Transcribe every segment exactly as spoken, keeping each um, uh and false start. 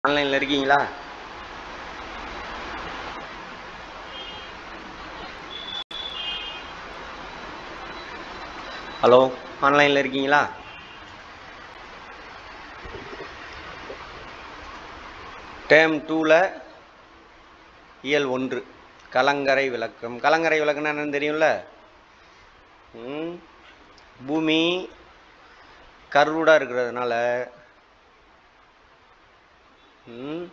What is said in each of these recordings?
ஆன்லைன்ல இருக்கீங்களா? ஹலோ, ஆன்லைன்ல இருக்கீங்களா? டேர்ம் டூல இயல் ஒன்று கலங்கரை விளக்கம். கலங்கரை விளக்கம்னா என்னன்னு தெரியும்ல? ம் பூமி கருடா இருக்கிறதுனால ம்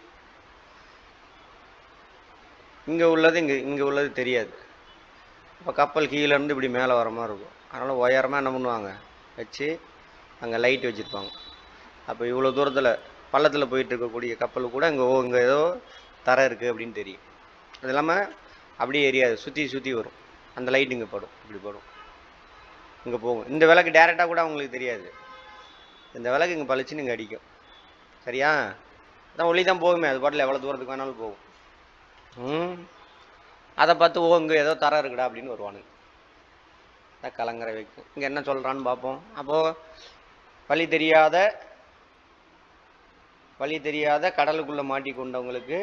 இங்கே உள்ளது இங்கே இங்கே உள்ளது தெரியாது. இப்போ கப்பல் கீழே இருந்து இப்படி மேலே வர மாதிரி இருக்கும். அதனால் உயரமாக என்ன பண்ணுவாங்க வச்சு அங்கே லைட் வச்சுருப்பாங்க. அப்போ இவ்வளோ தூரத்தில் பள்ளத்தில் போயிட்டு இருக்கக்கூடிய கப்பல் கூட இங்கே ஓ இங்கே ஏதோ தரை இருக்குது அப்படின்னு தெரியும். அது இல்லாமல் அப்படியே எரியாது, சுற்றி சுற்றி வரும். அந்த லைட் இங்கே படும், இப்படி படும், இங்கே போகும். இந்த விளக்கு டேரெக்டாக கூட அவங்களுக்கு தெரியாது. இந்த விளக்கு இங்கே பளிச்சுன்னு இங்கே அடிக்கும். சரியா? அதான் ஒளி தான் போகுமே, அது பாட்டில் எவ்வளோ தூரத்துக்கு வேணாலும் போகும். ம் அதை பார்த்து ஓ இங்கே ஏதோ தரம் இருக்குடா அப்படின்னு வருவானுங்க. அதான் கலங்கரை வைக்கும். இங்கே என்ன சொல்கிறான்னு பார்ப்போம். அப்போது வழி தெரியாத வழி தெரியாத கடலுக்குள்ளே மாட்டிக்கொண்டவங்களுக்கு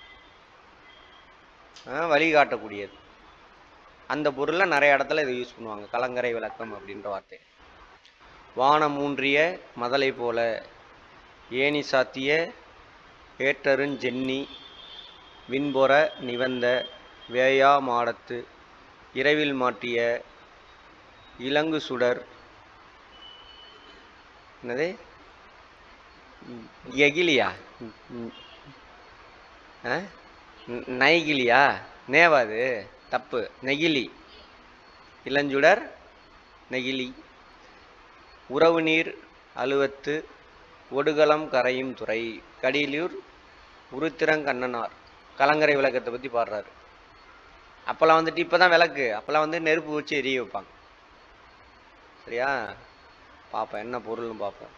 வழிகாட்டக்கூடியது. அந்த பொருளை நிறைய இடத்துல இதை யூஸ் பண்ணுவாங்க, கலங்கரை விளக்கம் அப்படின்ற வார்த்தை. வானம் ஊன்றிய மதலை போல ஏனி சாத்திய ஏற்றருஞ்சென்னி விண்பொற நிவந்த வேயா மாடத்து இரவில் மாட்டிய இலங்கு சுடர் என்னது எகிலியா நைகிலியா நேவாது தப்பு. நெகிலி, இளஞ்சுடர் நெகிலி. உறவு நீர் அலுவத்து ஒடுகலம் கரையும் துறை கடியிலூர் உருத்திரங்கண்ணனார். கலங்கரை விளக்கத்தை பற்றி பாடுறாரு. அப்போல்லாம் வந்துட்டு இப்போ தான் விளக்கு, அப்போல்லாம் வந்து நெருப்பு வச்சு எரிய வைப்பாங்க. சரியா? பார்ப்போம் என்ன பொருள்னு பார்ப்போம்.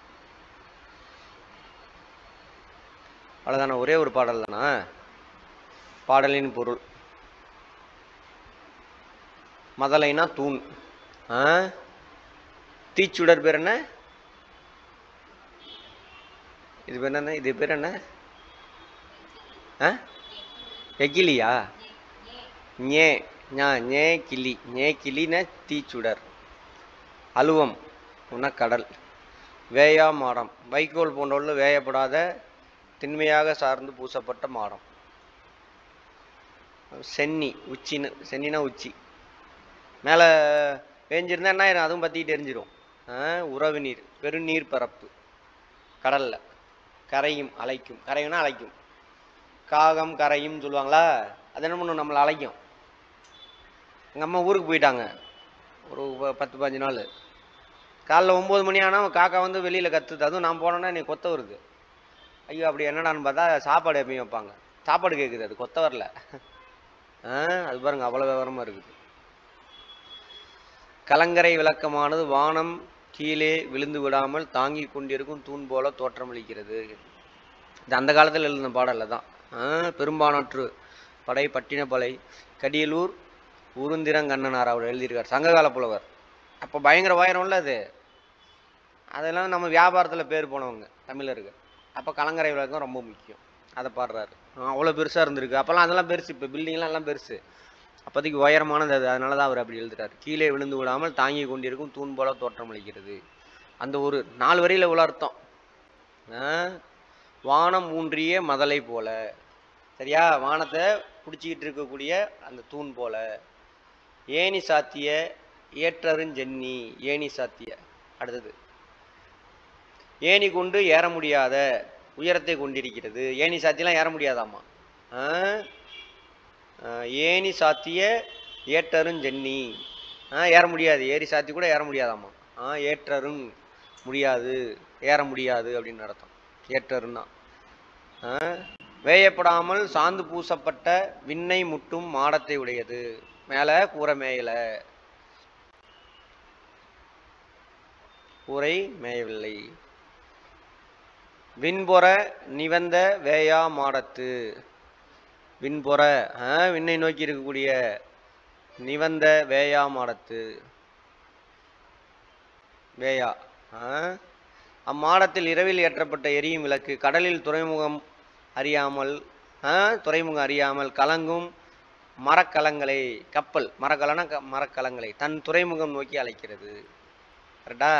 அவ்வளோதானே, ஒரே ஒரு பாடல் தானா? பாடலின் பொருள் மதலைனா தூண். தீச்சுடர் பேர் என்ன? இது பேர் என்ன? இது பேர் என்ன? எகிலியா? ñே ஞா ñே கிளி. ñே கிளின தீச்சுடர். அலுவம் உன கடல். வேயா மாடம் வைக்கோல் போன்றவுள்ள வேயப்படாத திண்மையாக சார்ந்து பூசப்பட்ட மாடம். சென்னி உச்சின்னு, சென்னினா உச்சி. மேலே பேஞ்சிருந்தா என்ன ஆயிரும், அதுவும் பற்றிக்கிட்டு எரிஞ்சிடும். உறவு நீர் பெருநீர் பரப்பு கடல்ல கரையும் அலைக்கும். கரையும்னா அலைக்கும். காகம் கரையும் சொல்லுவாங்களா, அது என்ன பண்ணும், நம்மளை அலைக்கும். எங்கள் அம்மா ஊருக்கு போயிட்டாங்க ஒரு பத்து பதினஞ்சு நாள். காலைல ஒம்பது மணி ஆனால் காக்கா வந்து வெளியில் கத்துது. அதுவும் நான் போனோன்னா நீ கொத்த வருது. ஐயோ அப்படி என்னடான்னு பார்த்தா சாப்பாடு எப்பயும் வைப்பாங்க. சாப்பாடு கேட்குது, அது கொத்த வரல. அது பாருங்க, அவ்வளோ விவரமாக இருக்குது. கலங்கரை விளக்கமானது வானம் கீழே விழுந்து விடாமல் தாங்கி கொண்டிருக்கும் தூண் போல தோற்றமளிக்கிறது. இது அந்த காலத்தில் எழுதின பாடல்ல தான். பெரும்பானாற்று படை பட்டினப்படை கடியலூர் உருந்திரங்கண்ணனார் அவர் எழுதியிருக்கார், சங்ககால புலவர். அப்போ பயங்கர உயரம்ல அது. அதெல்லாம் நம்ம வியாபாரத்தில் பேர் போனவங்க தமிழர்கள். அப்போ கலங்கரை விளக்கம் ரொம்ப முக்கியம். அதை பாடுறாரு. அவ்வளோ பெருசாக இருந்திருக்கு அப்போல்லாம். அதெல்லாம் பெருசு. இப்போ பில்டிங்லாம் எல்லாம் பெருசு. அப்போதைக்கு உயரமானது அது. அதனால தான் அவர் அப்படி எழுதுறாரு. கீழே விழுந்து விடாமல் தாங்கி கொண்டிருக்கும் தூண் போல தோற்றமளிக்கிறது. அந்த ஒரு நாலு வரியில் இவ்வளோ அர்த்தம். வானம் ஊன்றிய மதலை போல. சரியா? வானத்தை பிடிச்சிக்கிட்டு இருக்கக்கூடிய அந்த தூண் போல. ஏனி சாத்திய ஏற்றருஞ்சென்னி. ஏனி சாத்திய. அடுத்தது ஏனி கொண்டு ஏற முடியாத உயரத்தை கொண்டிருக்கிறது. ஏனி சாத்தியெல்லாம் ஏற முடியாதாம்மா. ஏனி சாத்திய ஏற்றருஞ்சென்னி. ஏற முடியாது. ஏரி சாத்தி கூட ஏற முடியாதாம்மா. ஏற்றரும் முடியாது, ஏற முடியாது அப்படின்னு அர்த்தம். ஏற்றருன்னா வேயப்படாமல் சாந்து பூசப்பட்ட விண்ணை முட்டும் மாடத்தை உடையது. மேல கூரை மேயல, கூரை மேயவில்லை. விண்பொற நிவந்த வேயா மாடத்து. விண்பொற விண்ணை நோக்கி இருக்கக்கூடிய நிவந்த வேயா மாடத்து. வேயா அம்மாடத்தில் இரவில் ஏற்றப்பட்ட எரியும் விளக்கு. கடலில் துறைமுகம் அறியாமல் துறைமுகம் அறியாமல் கலங்கும் மரக்கலங்களை, கப்பல் மரக்கலனா மரக்கலங்களை தன் துறைமுகம் நோக்கி அழைக்கிறது. கரெக்டா?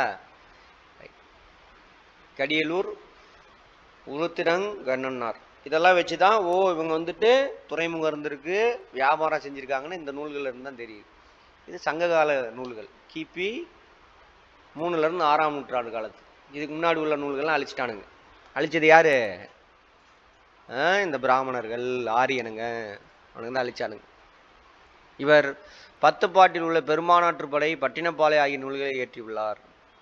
கடியலூர் உளுத்திரங்கண்ணனார் இதெல்லாம் வச்சுதான் ஓ இவங்க வந்துட்டு துறைமுகம் இருந்திருக்கு, வியாபாரம் செஞ்சிருக்காங்கன்னு இந்த நூல்கள் இருந்து தான் தெரியுது. இது சங்ககால நூல்கள், கிபி மூணுல இருந்து ஆறாம் நூற்றாண்டு காலத்து. இதுக்கு முன்னாடி உள்ள நூல்கள்லாம் அழிச்சிட்டானுங்க. அழிச்சது யாரு? இந்த பிராமணர்கள், ஆரியனுங்க, அவனுங்க தான் அழிச்சானுங்க. இவர் பத்து பாட்டில் உள்ள பெருமானாற்றுப்படை, பட்டினப்பாலை ஆகிய நூல்களை இயற்றியுள்ளார்.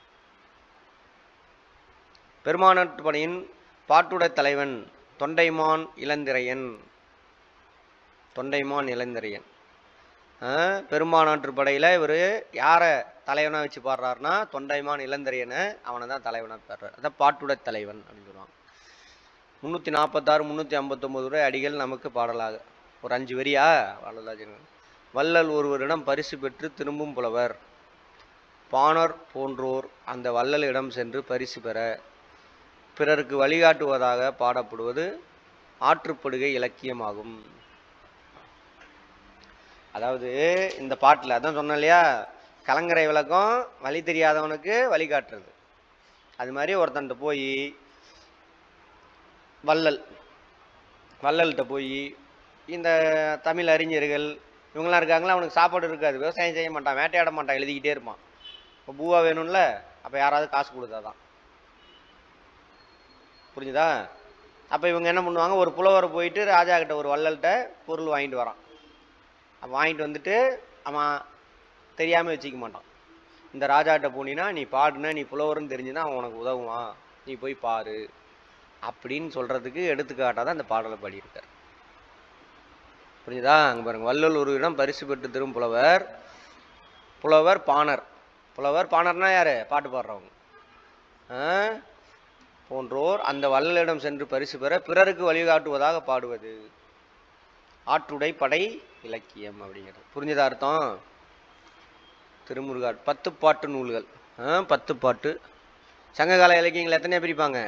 பெருமானாற்றுப்படையின் பாட்டுடை தலைவன் தொண்டைமான் இளந்திரையன். தொண்டைமான் இளந்திரையன் பெருமானாற்று படையில இவர் யாரை தலைவனா வச்சு பாடுறாருன்னா தொண்டைமான் இளந்திரையனை அவனை தான் தலைவனா பாடுறாரு. அதான் பாட்டுடை தலைவன் அப்படின்னு சொல்லுவாங்க. முன்னூத்தி நாற்பத்தாறு முன்னூத்தி ஐம்பத்தி ஒன்பது ரூபாய் அடிகள் நமக்கு பாடலாக ஒரு அஞ்சு வரியா பாடலாக. வள்ளல் ஒருவரிடம் பரிசு பெற்று திரும்பும் புலவர் பாணர் போன்றோர் அந்த வள்ளலிடம் சென்று பரிசு பெற பிறருக்கு வழிகாட்டுவதாக பாடப்படுவது ஆற்றுப்படுகை இலக்கியமாகும். அதாவது இந்த பாட்டில் அதான் சொன்னேன் இல்லையா, கலங்கரை விளக்கம் வழி தெரியாதவனுக்கு வழிகாட்டுறது. அது மாதிரி ஒருத்தன்ட்ட போய் வள்ளல் வள்ளல்கிட்ட போய் இந்த தமிழ் அறிஞர்கள் இவங்கெல்லாம் இருக்காங்களா, அவனுக்கு சாப்பாடு இருக்காது, விவசாயம் செய்ய மாட்டான், வேட்டையாட மாட்டான், எழுதிக்கிட்டே இருப்பான். இப்போ பூவா வேணும்ல, அப்போ யாராவது காசு கொடுத்தாதான். புரிஞ்சுதா? அப்போ இவங்க என்ன பண்ணுவாங்க, ஒரு புலவரை போயிட்டு ராஜா கிட்ட ஒரு வள்ளல்கிட்ட பொருள் வாங்கிட்டு வரான். அப்போ வாங்கிட்டு வந்துட்டு அவன் தெரியாமல் வச்சுக்க மாட்டான். இந்த ராஜாக்கிட்ட போனீன்னா நீ பாடுன, நீ புலவர்னு தெரிஞ்சுன்னா அவன் உனக்கு உதவுவான், நீ போய் பாரு அப்படின்னு சொல்றதுக்கு எடுத்துக்காட்டாக தான் இந்த பாடலை பாடியிருக்கார். புரிஞ்சுதா? அங்கே பாருங்க, வள்ளல் ஒரு இடம் பரிசு பெற்று தரும் புலவர். புலவர் பாணர். புலவர் பாணர்னா யாரு? பாட்டு பாடுறவங்க. போன்றோர் அந்த வள்ளலிடம் சென்று பரிசு பெற பிறருக்கு வழிகாட்டுவதாக பாடுவது ஆற்றுடை படை இலக்கியம் அப்படிங்கிறது. புரிஞ்சதா அர்த்தம்? திருமுருகாட் பத்து பாட்டு நூல்கள். பத்து பாட்டு சங்ககால இலக்கியங்கள் எத்தனையா பிரிப்பாங்க?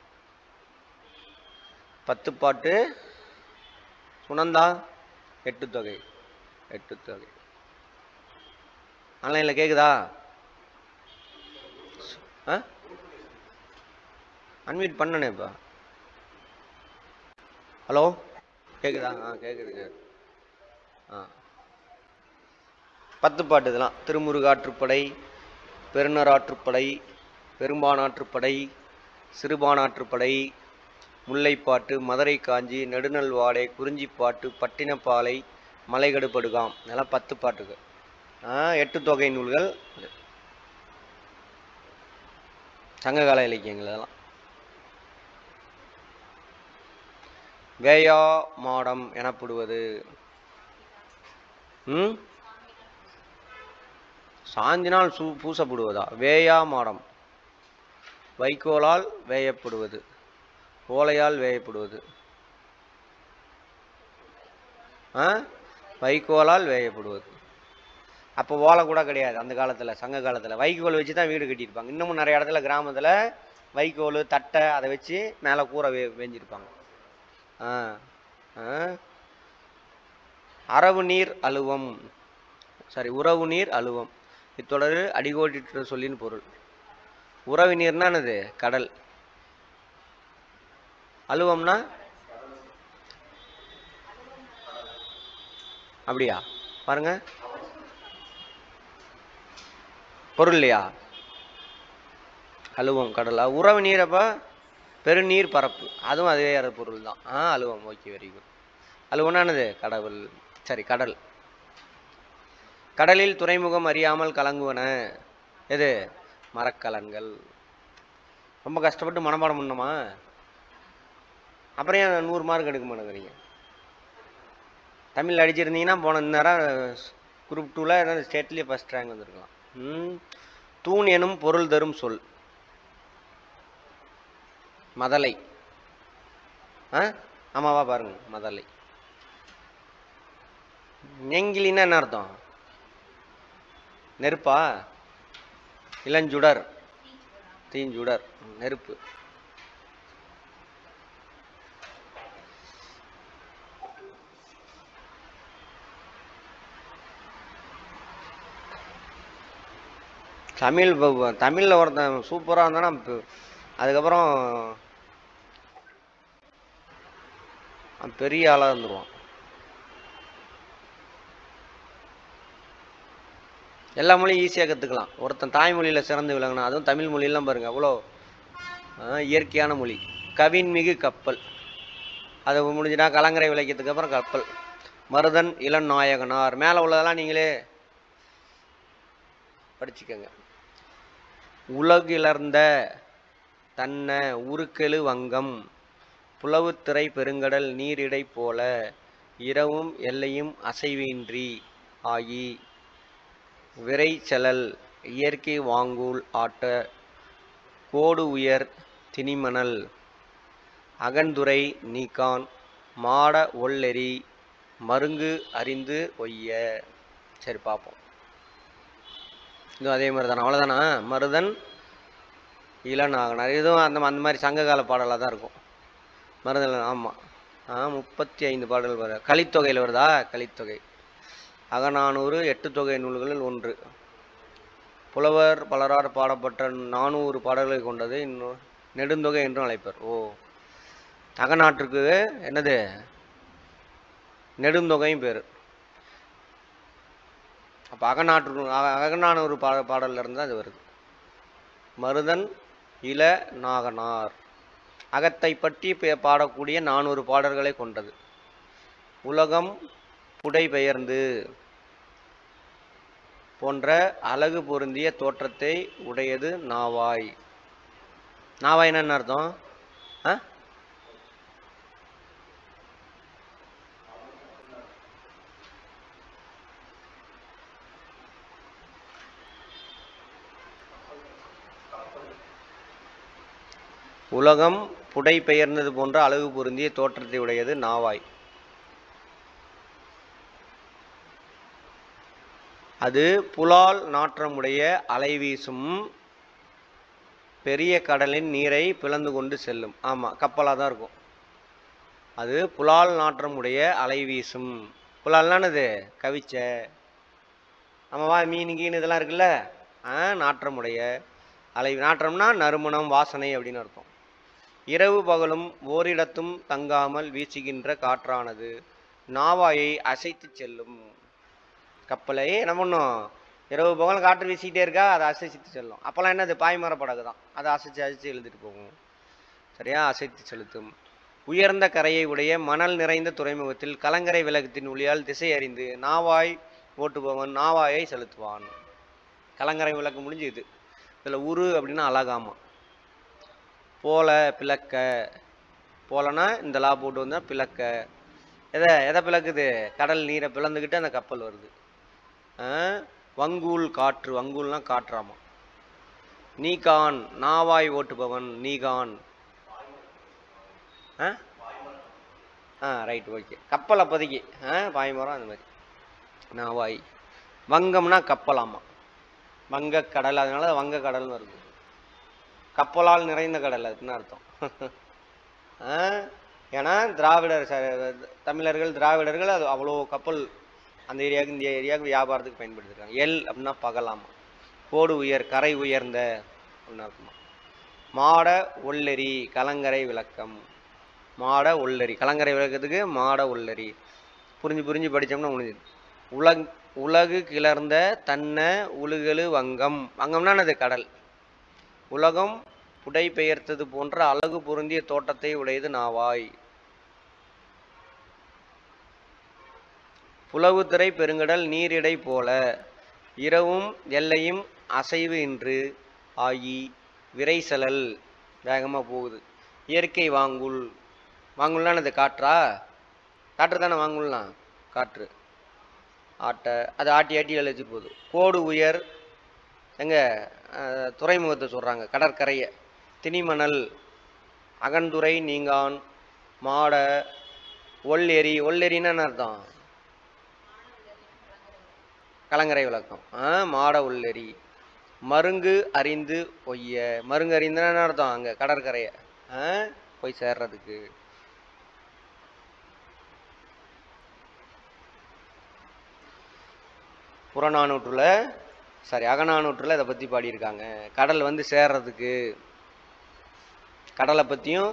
பத்து பாட்டு, சுனந்தா எட்டு தொகை. எட்டு தொகை ஆன்லைன்ல கேக்குதா? அன்மியூட் பண்ணனே இப்போ. ஹலோ கேக்குதா? ஆ கேக்குது கேக்குது. ஆ பத்து பாட்டு இதெல்லாம் திருமுருகாற்றுப்படை, பெருநராற்றுப்படை, பெரும்பானாற்றுப்படை, சிறுபானாற்றுப்படை, முல்லைப்பாட்டு, மதுரை காஞ்சி, நெடுநல்வாடை, குறிஞ்சிப்பாட்டு, பட்டினப்பாலை, மலைகடுபடுகாம், இதெல்லாம் பத்து பாட்டுகள். எட்டு தொகை நூல்கள் சங்ககால இலக்கியங்கள். இதெல்லாம் வேயா மாடம் எனப்படுவது ம் சாந்தினால் சூ பூசப்படுவதா? வேயா மாடம் வைக்கோலால் வேயப்படுவது, ஓலையால் வேயப்படுவது. ஆ வைக்கோலால் வேயப்படுவது. அப்போ ஓலை கூட கிடையாது அந்த காலத்தில். சங்க காலத்தில் வைக்கோல் வச்சு தான் வீடு கட்டியிருப்பாங்க. இன்னமும் நிறைய இடத்துல கிராமத்தில் வைக்கோல் தட்டை அதை வச்சு மேலே கூரை வே வேஞ்சிருப்பாங்க. ஆ அரவு நீர் அலுவம், சாரி உறவு நீர் அலுவம். இத்தொடர் அடிகோடிட்டு சொல்லின்னு பொருள். உறவு நீர்னா என்னது? கடல். அலுவம்னா அப்படியா? பாருங்க பொருள் இல்லையா? அலுவம் கடல். உறவு நீரப்ப பெருநீர் பரப்பு, அதுவும் அதே பொருள் தான். ஆ அலுவம். Okay, very good. அலுவனானது கடவுள். சரி, கடல். கடலில் துறைமுகம் அறியாமல் கலங்குவன எது? மரக்கலன்கள். ரொம்ப கஷ்டப்பட்டு மனப்பாடம் பண்ணணுமா? அப்புறம் ஏன் நூறு மார்க் எடுக்க மாட்டேங்கிறீங்க? தமிழ் அடிச்சிருந்தீங்கன்னா போன நேரம் குரூப் டூவில் ஏதாவது ஸ்டேட்லேயே ஃபஸ்ட் ரேங்க் வந்துருக்கலாம். ம் தூண் எனும் பொருள் தரும் சொல் மதலை. ஆ ஆமாவா? பாருங்க, மதலை. நெங்கிலின்னா என்ன அர்த்தம்? நெருப்பா? இளஞ்சுடர். தீஞ்சுடர் நெருப்பு. தமிழ் தமிழில் ஒருத்தன் சூப்பராக இருந்தானா அதுக்கப்புறம் பெரிய ஆளாக இருந்துருவான். எல்லா மொழியும் ஈஸியாக கற்றுக்கலாம். ஒருத்தன் தாய்மொழியில் சிறந்து விளங்கினா, அதுவும் தமிழ் மொழியெல்லாம் பாருங்கள் அவ்வளோ இயற்கையான மொழி. கவின்மிகு கப்பல், அதை முடிஞ்சுனா கலங்கரை விளக்கியதுக்கு அப்புறம் கப்பல். மருதன் இளன் நாயகனார், மேலே உள்ளதெல்லாம் நீங்களே படிச்சுக்கோங்க. உலகிழந்த தன்ன உருக்கெழு வங்கம், புலவுத்திரை பெருங்கடல் நீரிடை போல, இரவும் எல்லையும் அசைவின்றி ஆகி, விரைச்செலல் இயற்கை வாங்கூல் ஆட்ட, கோடு உயர் திணிமணல் அகன்துறை நீக்கான், மாட ஒல்லெறி மருங்கு அறிந்து ஒய்ய. சரி பார்ப்போம். இதுவும் அதே மாதிரி தானே, அவ்வளோதானா? மருதன் இளநாகனார், இதுவும் அந்த அந்த மாதிரி சங்ககால பாடலாக தான் இருக்கும். மருதன், ஆமாம். ஆ முப்பத்தி ஐந்து பாடல் வர கலித்தொகையில் வருதா? கலித்தொகை அகநானூறு எட்டு தொகை நூல்களில் ஒன்று. புலவர் பலரார் பாடப்பட்ட நானூறு பாடல்களை கொண்டது. இன்னும் நெடுந்தொகை என்றும் அழைப்பர். ஓ, அகநாட்டுக்கு என்னது நெடுந்தொகையும் பேர். அப்போ அகநாட்டு அகநானூறு பாட பாடல்ல இருந்து தான் அது வருது. மருதன் இள நாகனார் அகத்தை பற்றி பாடக்கூடிய நானூறு பாடல்களை கொண்டது. உலகம் புடைபெயர்ந்து போன்ற அழகு பொருந்திய தோற்றத்தை உடையது நாவாய். நாவாய் என்ன அர்த்தம்? ஆ உலகம் புடைபெயர்ந்தது போன்ற அழகு பொருந்திய தோற்றத்தை உடையது நாவாய். அது புலால் நாற்றமுடைய அலைவீசும் பெரிய கடலின் நீரை பிளந்து கொண்டு செல்லும். ஆமாம், கப்பலாக தான் இருக்கும். அது புலால் நாற்றமுடைய அலைவீசும். புலால்னானது கவிச்ச, ஆமாவா, மீன் கீன் இதெல்லாம் இருக்குல்ல. ஆ நாற்றமுடைய அலை, நாற்றம்னா நறுமணம் வாசனை அப்படின்னு அர்த்தம். இரவு பகலும் ஓரிடத்தும் தங்காமல் வீசுகின்ற காற்றானது நாவாயை அசைத்து செல்லும். கப்பலை என்ன பண்ணும்? இரவு பகலும் காற்று வீசிக்கிட்டே இருக்கா, அதை அசைத்து செல்லும். அப்போல்லாம் என்னது? பாய்மர படகு தான். அதை அசைச்சு அசைச்சு எழுதிட்டு போகும். சரியா? அசைத்து செலுத்தும். உயர்ந்த கரையை உடைய மணல் நிறைந்த துறைமுகத்தில் கலங்கரை விளக்கத்தின் ஒளியால் திசை அறிந்து நாவாய் ஓட்டுபவன் நாவாயை செலுத்துவான். கலங்கரை விளக்கு முடிஞ்சுது. இதில் உரு அப்படின்னா அழகாமா. போல பிளக்க, போலனா இந்த லா போட்டு வந்தால் பிளக்க. எதை எதை பிளக்குது? கடல் நீரை பிளந்துக்கிட்டு அந்த கப்பல் வருது. வங்கூல் காற்று, வங்கூல்னா காற்றாமா. நீகான் நாவாய் ஓட்டுபவன் நீகான். ஆ ஆ ரைட், ஓகே. கப்பல் அப்போதைக்கு ஆ பாய்மரம் அந்த மாதிரி. நாவாய். வங்கம்னா கப்பலாமா, வங்கக்கடல், அதனால வங்க கடல்னு வருது. கப்பலால் நிறைந்த கடல் அதுன்னு அர்த்தம். ஏன்னா திராவிடர் தமிழர்கள் திராவிடர்கள் அது அவ்வளோ கப்பல் அந்த ஏரியாவுக்கு இந்த ஏரியாவுக்கு வியாபாரத்துக்கு பயன்படுத்திருக்காங்க. எல் அப்படின்னா பகலாமா. கோடு உயர் கரை உயர்ந்த அப்படின்னு அர்த்தமா. மாட ஒல்லெறி கலங்கரை விளக்கம். மாட ஒல்லெறி கலங்கரை விளக்கத்துக்கு மாட ஒல்லெறி. புரிஞ்சு புரிஞ்சு படித்தோம்னா முடிஞ்சுது. உலக் உலகு கிளர்ந்த தன்ன உலுகெழு வங்கம். வங்கம்னா அது கடல். உலகம் புடை பெயர்த்தது போன்ற அழகு பொருந்திய தோட்டத்தை உடையது நாவாய். புலவுத்திரை பெருங்கடல் நீரிடை போல, இரவும் எல்லையும் அசைவு இன்று ஆகி, விரைசலல் வேகமாக போகுது. இயற்கை வாங்குல். வாங்குல்னா அது காற்றா? காற்று தானே வாங்குல்லாம், காற்று. ஆட்ட அது ஆட்டி ஆட்டி எழுச்சி போகுது. கோடு உயர் எங்க துறைமுகத்தை சொல்கிறாங்க, கடற்கரையை. திணிமணல் அகன்துறை நீங்கான், மாட ஒல்லெறி. ஒல்லெறின்னு என்ன அர்த்தம்? கலங்கரை விளக்கம். ஆ மாட ஒல்லெறி. மருங்கு அறிந்து ஒய்ய. மருங்கு அறிந்துன்னா என்ன அர்த்தம்? அங்கே கடற்கரையை போய் சேர்றதுக்கு. புறநானூற்றுல சாரி அகநானூற்றுல இதை பற்றி பாடியிருக்காங்க. கடல் வந்து சேர்றதுக்கு, கடலை பற்றியும்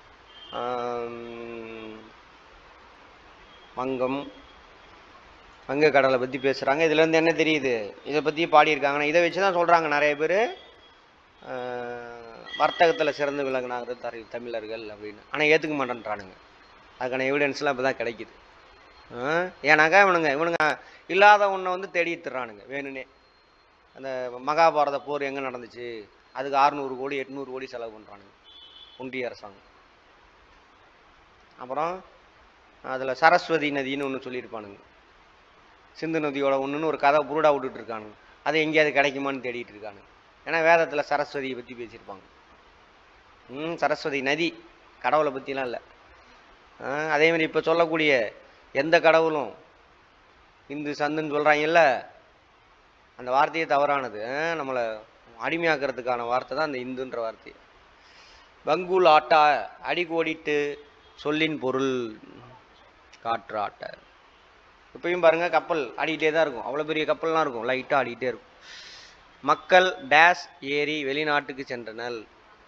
வங்கம் வங்க கடலை பற்றி பேசுகிறாங்க. இதுலேருந்து என்ன தெரியுது? இதை பற்றி பாடியிருக்காங்கன்னா இதை வச்சு தான் சொல்கிறாங்க நிறைய பேர் வர்த்தகத்தில் சிறந்து விளங்கினாங்க தமிழர்கள் அப்படின்னு. ஆனால் ஏற்றுக்க மாட்டேன்றானுங்க. அதுக்கான எவிடன்ஸ்லாம் இப்போ தான் கிடைக்குது. ஏன்னாக்கா இவனுங்க இவனுங்க இல்லாத ஒன்றை வந்து தேடிட்டுறானுங்க வேணுனே. அந்த மகாபாரத போர் எங்கே நடந்துச்சு, அதுக்கு அறுநூறு கோடி எட்நூறு கோடி செலவு பண்ணுறானுங்க ஒன்றிய அரசாங்கம். அப்புறம் அதில் சரஸ்வதி நதின்னு ஒன்று சொல்லியிருப்பானுங்க, சிந்து நதியோட ஒன்றுன்னு ஒரு கதை புருடா விட்டுட்டு இருக்கானுங்க. அது எங்கேயாவது கிடைக்குமான்னு தேடிட்டு இருக்கானுங்க. ஏன்னா வேதத்தில் சரஸ்வதியை பற்றி பேசியிருப்பாங்க. ம் சரஸ்வதி நதி, கடவுளை பற்றிலாம் இல்லை. அதேமாதிரி இப்போ சொல்லக்கூடிய எந்த கடவுளும் இந்து சந்துன்னு சொல்கிறாங்கல்ல, அந்த வார்த்தையே தவறானது. நம்மளை அடிமையாக்குறதுக்கான வார்த்தை தான் அந்த இந்துன்ற வார்த்தை. வங்கூல் ஆட்டா அடிக்கோடிட்டு சொல்லின் பொருள் காற்று ஆட்ட. இப்பயும் பாருங்க கப்பல் ஆடிக்கிட்டே தான் இருக்கும். அவ்வளோ பெரிய கப்பல்லாம் இருக்கும், லைட்டாக ஆடிக்கிட்டே இருக்கும். மக்கள் டேஷ் ஏறி வெளிநாட்டுக்கு சென்றனர்.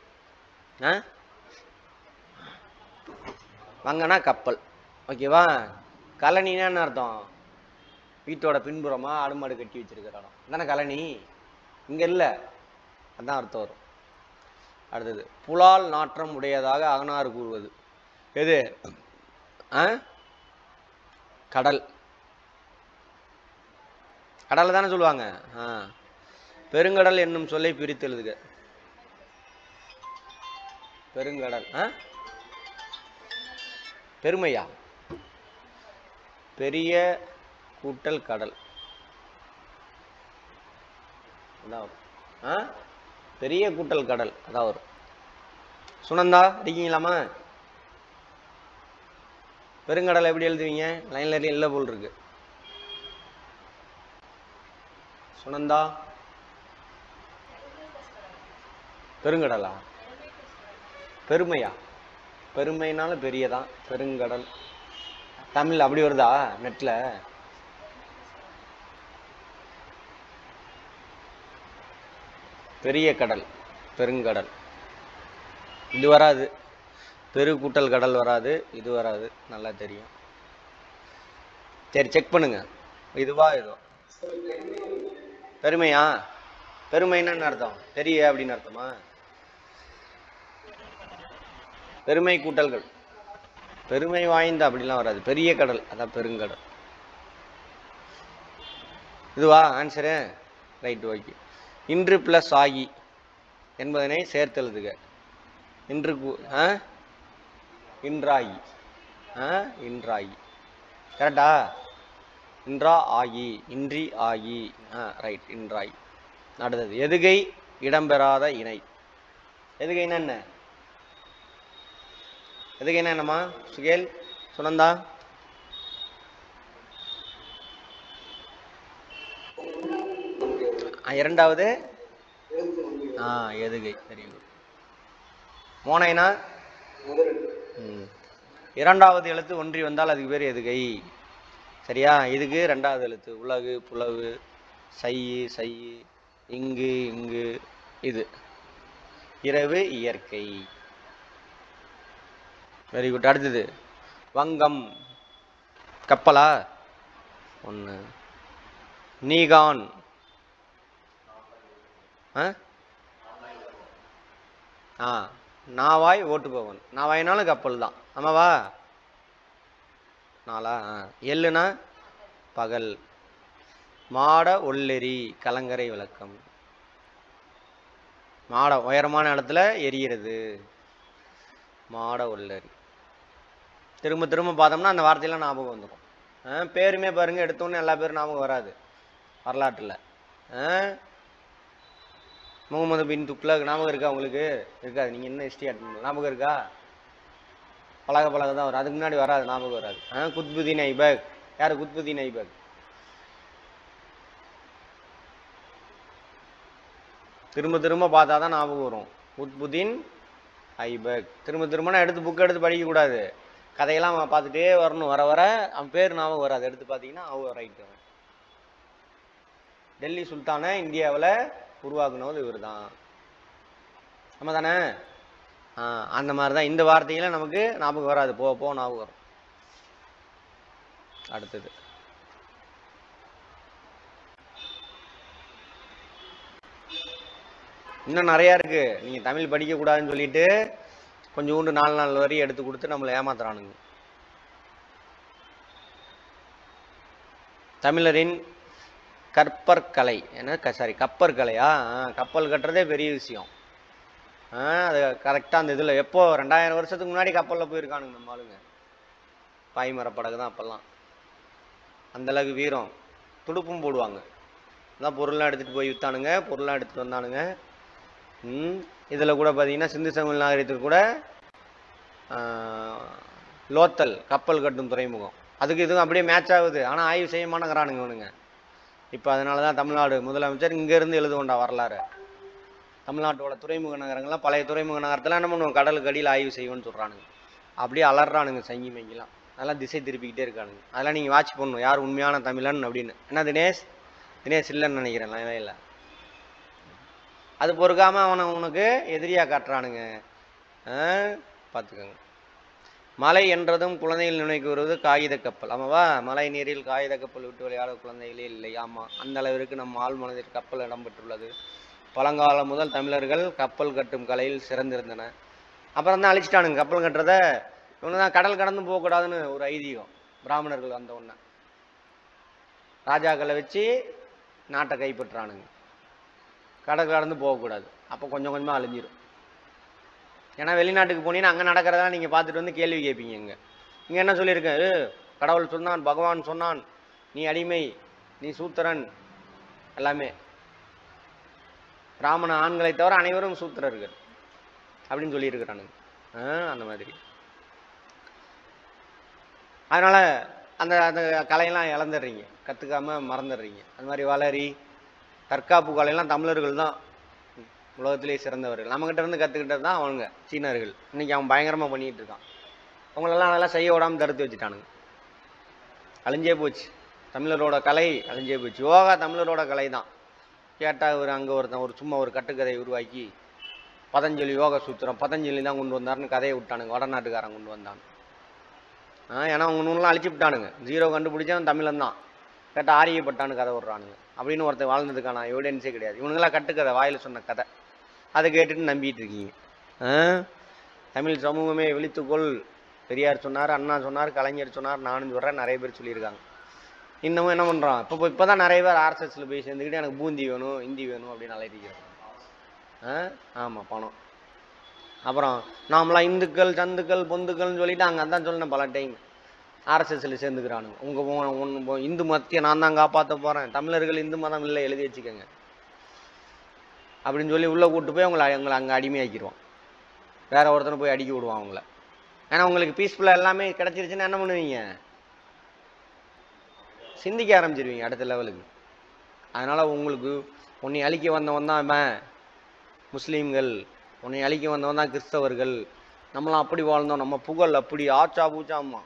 வங்கன்னா கப்பல், ஓகேவா? கழனின்னா என்ன அர்த்தம்? வீட்டோட பின்புறமா ஆடுமாடு கட்டி வச்சிருக்கிற இடம் தானே கழனி. இங்க இல்லை, அதான் அர்த்தம் வரும். அடுத்தது புலால் நாற்றம் உடையதாக அகனாறு கூறுவது எது? கடல். கடலை தானே சொல்லுவாங்க. பெருங்கடல் என்னும் சொல்லை பிரித்து எழுதுக. பெருங்கடல் பெருமையா? பெரிய கூட்டல் கடல் அதான் வரும். பெரிய கூட்டல் கடல் அதான் வரும். சுனந்தா அடிக்கீங்களாமா? பெருங்கடல் எப்படி எழுதுவீங்க? லைன்ல இல்லை போல் இருக்கு. சுனந்தா பெருங்கடலா? பெருமையா? பெருமைனாலும் பெரியதான். பெருங்கடல் தமிழ் அப்படி வருதா நெட்ல? பெரிய கடல் பெருங்கடல் இது வராது. பெருக்கூட்டல் கடல் வராது, இது வராது, நல்லா தெரியும். சரி செக் பண்ணுங்க. இதுவா இதுவா? பெருமையா? பெருமைன்னா என்ன அர்த்தம்? பெரிய அப்படின்னு அர்த்தமா? பெருமை கூட்டல்கள் பெருமை வாய்ந்த அப்படிலாம் வராது. பெரிய கடல் அதான் பெருங்கடல். இதுவா ஆன்சரு? Right, okay. இன்று பிளஸ் ஆகி என்பதனை சேர்த்து எழுதுக. இன்று இன்றாகி இன்றாகி கரெக்டா? இன்றா ஆகி இன்றி ஆகி ரைட், இன்றாகி. அடுத்தது எதுகை இடம்பெறாத இணை. எதுகைன்னா என்ன? எதுகைன்னா என்னம்மா? சுகேல், சுனந்தா? இரண்டாவது ஆ எதுகை. தெரியும். மோனைனா இரண்டாவது எழுத்து ஒன்றி வந்தால் அதுக்கு பேர் எதுகை. சரியா? இதுக்கு ரெண்டாவது எழுத்து உலகு, புலவு, சையு, சையு, இங்கு, இங்கு, இது இரவு, இயற்கை. Very good. அடுத்தது வங்கம் கப்பலா? ஒன்று. நீகான் ஆ நாவாய் ஓட்டுபவன். நாவாய்னாலும் கப்பல் தான், ஆமாவா? நாளா? எள்ளுனா பகல். மாட ஒல்லெரி கலங்கரை விளக்கம். மாட உயரமான இடத்துல எரிகிறது, மாட ஒல்லெரி. திரும்ப திரும்ப பார்த்தோம்னா அந்த வார்த்தையெல்லாம் ஞாபகம் வந்துடும். பேருமே பாருங்க, எடுத்தோன்னே எல்லா பேரும் ஞாபகம் வராது வரலாற்றில். முகமது பின் துக்ளக் ஞாபகம் இருக்கா உங்களுக்கு? இருக்காது. நீங்கள் என்ன ஹிஸ்ட்ரி ஆட் ஞாபகம் இருக்கா? பழக பழக தான் வரும், அதுக்கு முன்னாடி வராது, ஞாபகம் வராது. குத்புதீன் ஐபக். யார் குத்புதீன் ஐபக்? திரும்ப திரும்ப பார்த்தா தான் ஞாபகம் வரும். குத்புதீன் ஐபக் திரும்ப திரும்ப எடுத்து புக் எடுத்து படிக்கக்கூடாது. கதையெல்லாம் பார்த்துட்டே வரணும். வர வர அவன் பேர் ஞாபகம் வராது. எடுத்து பார்த்தீங்கன்னா அவ ரைட்டு. டெல்லி சுல்தானை இந்தியாவில் உருவாக்குனது இவர் தான். நம்ம தானே? ஆ அந்த மாதிரி தான் இந்த வார்த்தையில நமக்கு ஞாபகம் வராது. போக போக ஞாபகம் வரும். அடுத்தது இன்னும் நிறையா இருக்கு. நீங்கள் தமிழ் படிக்கக்கூடாதுன்னு சொல்லிட்டு கொஞ்சோண்டு நாலு நாலு வரி எடுத்து கொடுத்து நம்மளை ஏமாத்துறானுங்க. தமிழரின் கற்பற்கலை என்ன சாரி கப்பற்கலையா? கப்பல் கட்டுறதே பெரிய விஷயம். அது கரெக்டாக அந்த இதில் எப்போ ரெண்டாயிரம் வருஷத்துக்கு முன்னாடி கப்பலில் போயிருக்கானுங்க நம்ம ஆளுங்க. பாய்மரப்படகு தான் அப்போல்லாம். அந்தளவுக்கு வீரம். துடுப்பும் போடுவாங்க. அதான் பொருள்லாம் எடுத்துகிட்டு போய் விற்றானுங்க. பொருள்லாம் எடுத்துகிட்டு வந்தானுங்க. ம் இதில் கூட பார்த்தீங்கன்னா சிந்து சமவெளி நாகரிகத்துக்கு கூட லோத்தல் கப்பல் கட்டும் துறைமுகம். அதுக்கு இதுவும் அப்படியே மேட்ச் ஆகுது. ஆனால் ஆய்வு செய்ய மாட்டேங்கிறானுங்க இவனுங்க. இப்போ அதனால தான் தமிழ்நாடு முதலமைச்சர் இங்கேருந்து எழுதுவோண்டா வரலாறு. தமிழ்நாட்டோட துறைமுக நகரங்கள்லாம் பழைய துறைமுக நகரத்தில் என்ன பண்ணுவோம், கடலுக்கு அடியில் ஆய்வு செய்வோன்னு சொல்கிறானுங்க. அப்படியே அலறானுங்க சங்கி மங்கிலாம். அதெல்லாம் திசை திருப்பிக்கிட்டே இருக்கானுங்க. அதெல்லாம் நீங்கள் வாட்ச் பண்ணணும் யார் உண்மையான தமிழன் அப்படின்னு. என்ன தினேஷ் தினேஷ் இல்லைன்னு நினைக்கிறேன். நான் இல்லை. அது பொறுக்காமல் அவனை உனக்கு எதிரியாக காட்டுறானுங்க. பார்த்துக்கோங்க. மலை என்றதும் குழந்தைகள் நினைக்கு வருவது காகித கப்பல். ஆமாவா? மலை நீரில் காகித கப்பல் விட்டு விளையாட குழந்தைகளே இல்லை. ஆமாம், அந்த அளவிற்கு நம் ஆள் மனதில் கப்பல் இடம்பெற்றுள்ளது. பழங்காலம் முதல் தமிழர்கள் கப்பல் கட்டும் கலையில் சிறந்திருந்தன. அப்புறம் தான் அழிச்சிட்டானுங்க கப்பல் கட்டுறத. இவனு தான் கடல் கடந்து போகக்கூடாதுன்னு ஒரு ஐதீகம். பிராமணர்கள் வந்த உடனே ராஜாக்களை வச்சு நாட்டை கைப்பற்றானுங்க. கடல் கடந்து போகக்கூடாது. அப்போ கொஞ்சம் கொஞ்சமாக அழிஞ்சிடும். ஏன்னா வெளிநாட்டுக்கு போனீங்கன்னா அங்கே நடக்கிறதா நீங்கள் பார்த்துட்டு வந்து கேள்வி கேட்பீங்க. இங்கே இங்கே என்ன சொல்லியிருக்கேன், கடவுள் சொன்னான், பகவான் சொன்னான், நீ அடிமை, நீ சூத்திரன், எல்லாமே பிராமண ஆண்களை தவிர அனைவரும் சூத்திரர்கள் அப்படின்னு சொல்லியிருக்கிறானுங்க. அந்த மாதிரி. அதனால் அந்த அந்த கலையெல்லாம் இழந்துடுறீங்க, கற்றுக்காமல் மறந்துடுறீங்க. அது மாதிரி வளரி தற்காப்பு கலையெல்லாம் தமிழர்கள் தான் உலகத்திலே சிறந்தவர்கள். நம்மகிட்ட இருந்து கற்றுக்கிட்டது தான் அவனுங்க சீனர்கள். இன்றைக்கி அவன் பயங்கரமாக பண்ணிகிட்டு இருக்கான். அவங்களெல்லாம் அதெல்லாம் செய்ய விடாமல் தடுத்து வச்சுட்டானுங்க. அழிஞ்சே போச்சு தமிழரோட கலை, அழிஞ்சே போச்சு. யோகா தமிழரோட கலை தான். கேட்டால் ஒரு அங்கே ஒருத்தன் ஒரு சும்மா ஒரு கட்டுக்கதையை உருவாக்கி பதஞ்சலி யோக சூத்திரம் பதஞ்சலி தான் கொண்டு வந்தாருன்னு கதையை விட்டானுங்க. வடநாட்டுக்காரன் கொண்டு வந்தான். ஆ ஏன்னா அவங்க நூல்லாம் அழிச்சு விட்டானுங்க. ஜீரோ கண்டுபிடிச்சவன் தமிழன் தான். கேட்டால் ஆரியப்பட்டான்னு கதை விட்றானுங்க. அப்படின்னு ஒருத்தர் வாழ்ந்ததுக்கான எவிடன்ஸே கிடையாது. இவனுங்களாம் கட்டுக்கதை வாயில் சொன்ன கதை. அதை கேட்டுட்டு நம்பிட்டு இருக்கீங்க. தமிழ் சமூகமே விழித்துக்கொள். பெரியார் சொன்னார், அண்ணா சொன்னார், கலைஞர் சொன்னார், நானும் சொல்கிறேன், நிறைய பேர் சொல்லியிருக்காங்க. இன்னமும் என்ன பண்ணுறான், இப்போ இப்போ தான் நிறைய பேர் ஆர்எஸ்எஸ்ல போய் சேர்ந்துக்கிட்டு எனக்கு பூந்தி வேணும், ஹிந்தி வேணும் அப்படின்னு அலையிறோம். ஆ ஆமாம், பணம். அப்புறம் நாமளாம் இந்துக்கள் சந்துக்கள் பொந்துக்கள்னு சொல்லிட்டு அங்கே அதான் சொன்னேன் பல டைம். ஆர்எஸ்எஸ்ல சேர்ந்துக்கிறானுங்க. உங்கள் ஒன்று இந்து மதத்தை நான் தான் காப்பாற்ற போகிறேன், தமிழர்கள் இந்து மதம் இல்லை எழுதி வச்சுக்கோங்க அப்படின்னு சொல்லி உள்ளே கூப்பிட்டு போய் அவங்களை அவங்களை அங்கே அடிமையாக்கிடுவான். வேற ஒருத்தனை போய் அடிக்க விடுவான் அவங்கள. ஏன்னா உங்களுக்கு பீஸ்ஃபுல்லாக எல்லாமே கிடச்சிருச்சுன்னா என்ன பண்ணுவீங்க, சிந்திக்க ஆரம்பிச்சிருவீங்க அடுத்த லெவலுக்கு. அதனால் உங்களுக்கு உன்னை அழிக்க வந்தவன் தான் அவன் முஸ்லீம்கள், உன்னை அழிக்க வந்தவன் தான் கிறிஸ்தவர்கள், நம்மளாம் அப்படி வாழ்ந்தோம், நம்ம புகழ் அப்படி ஆச்சா பூச்சாம்மா.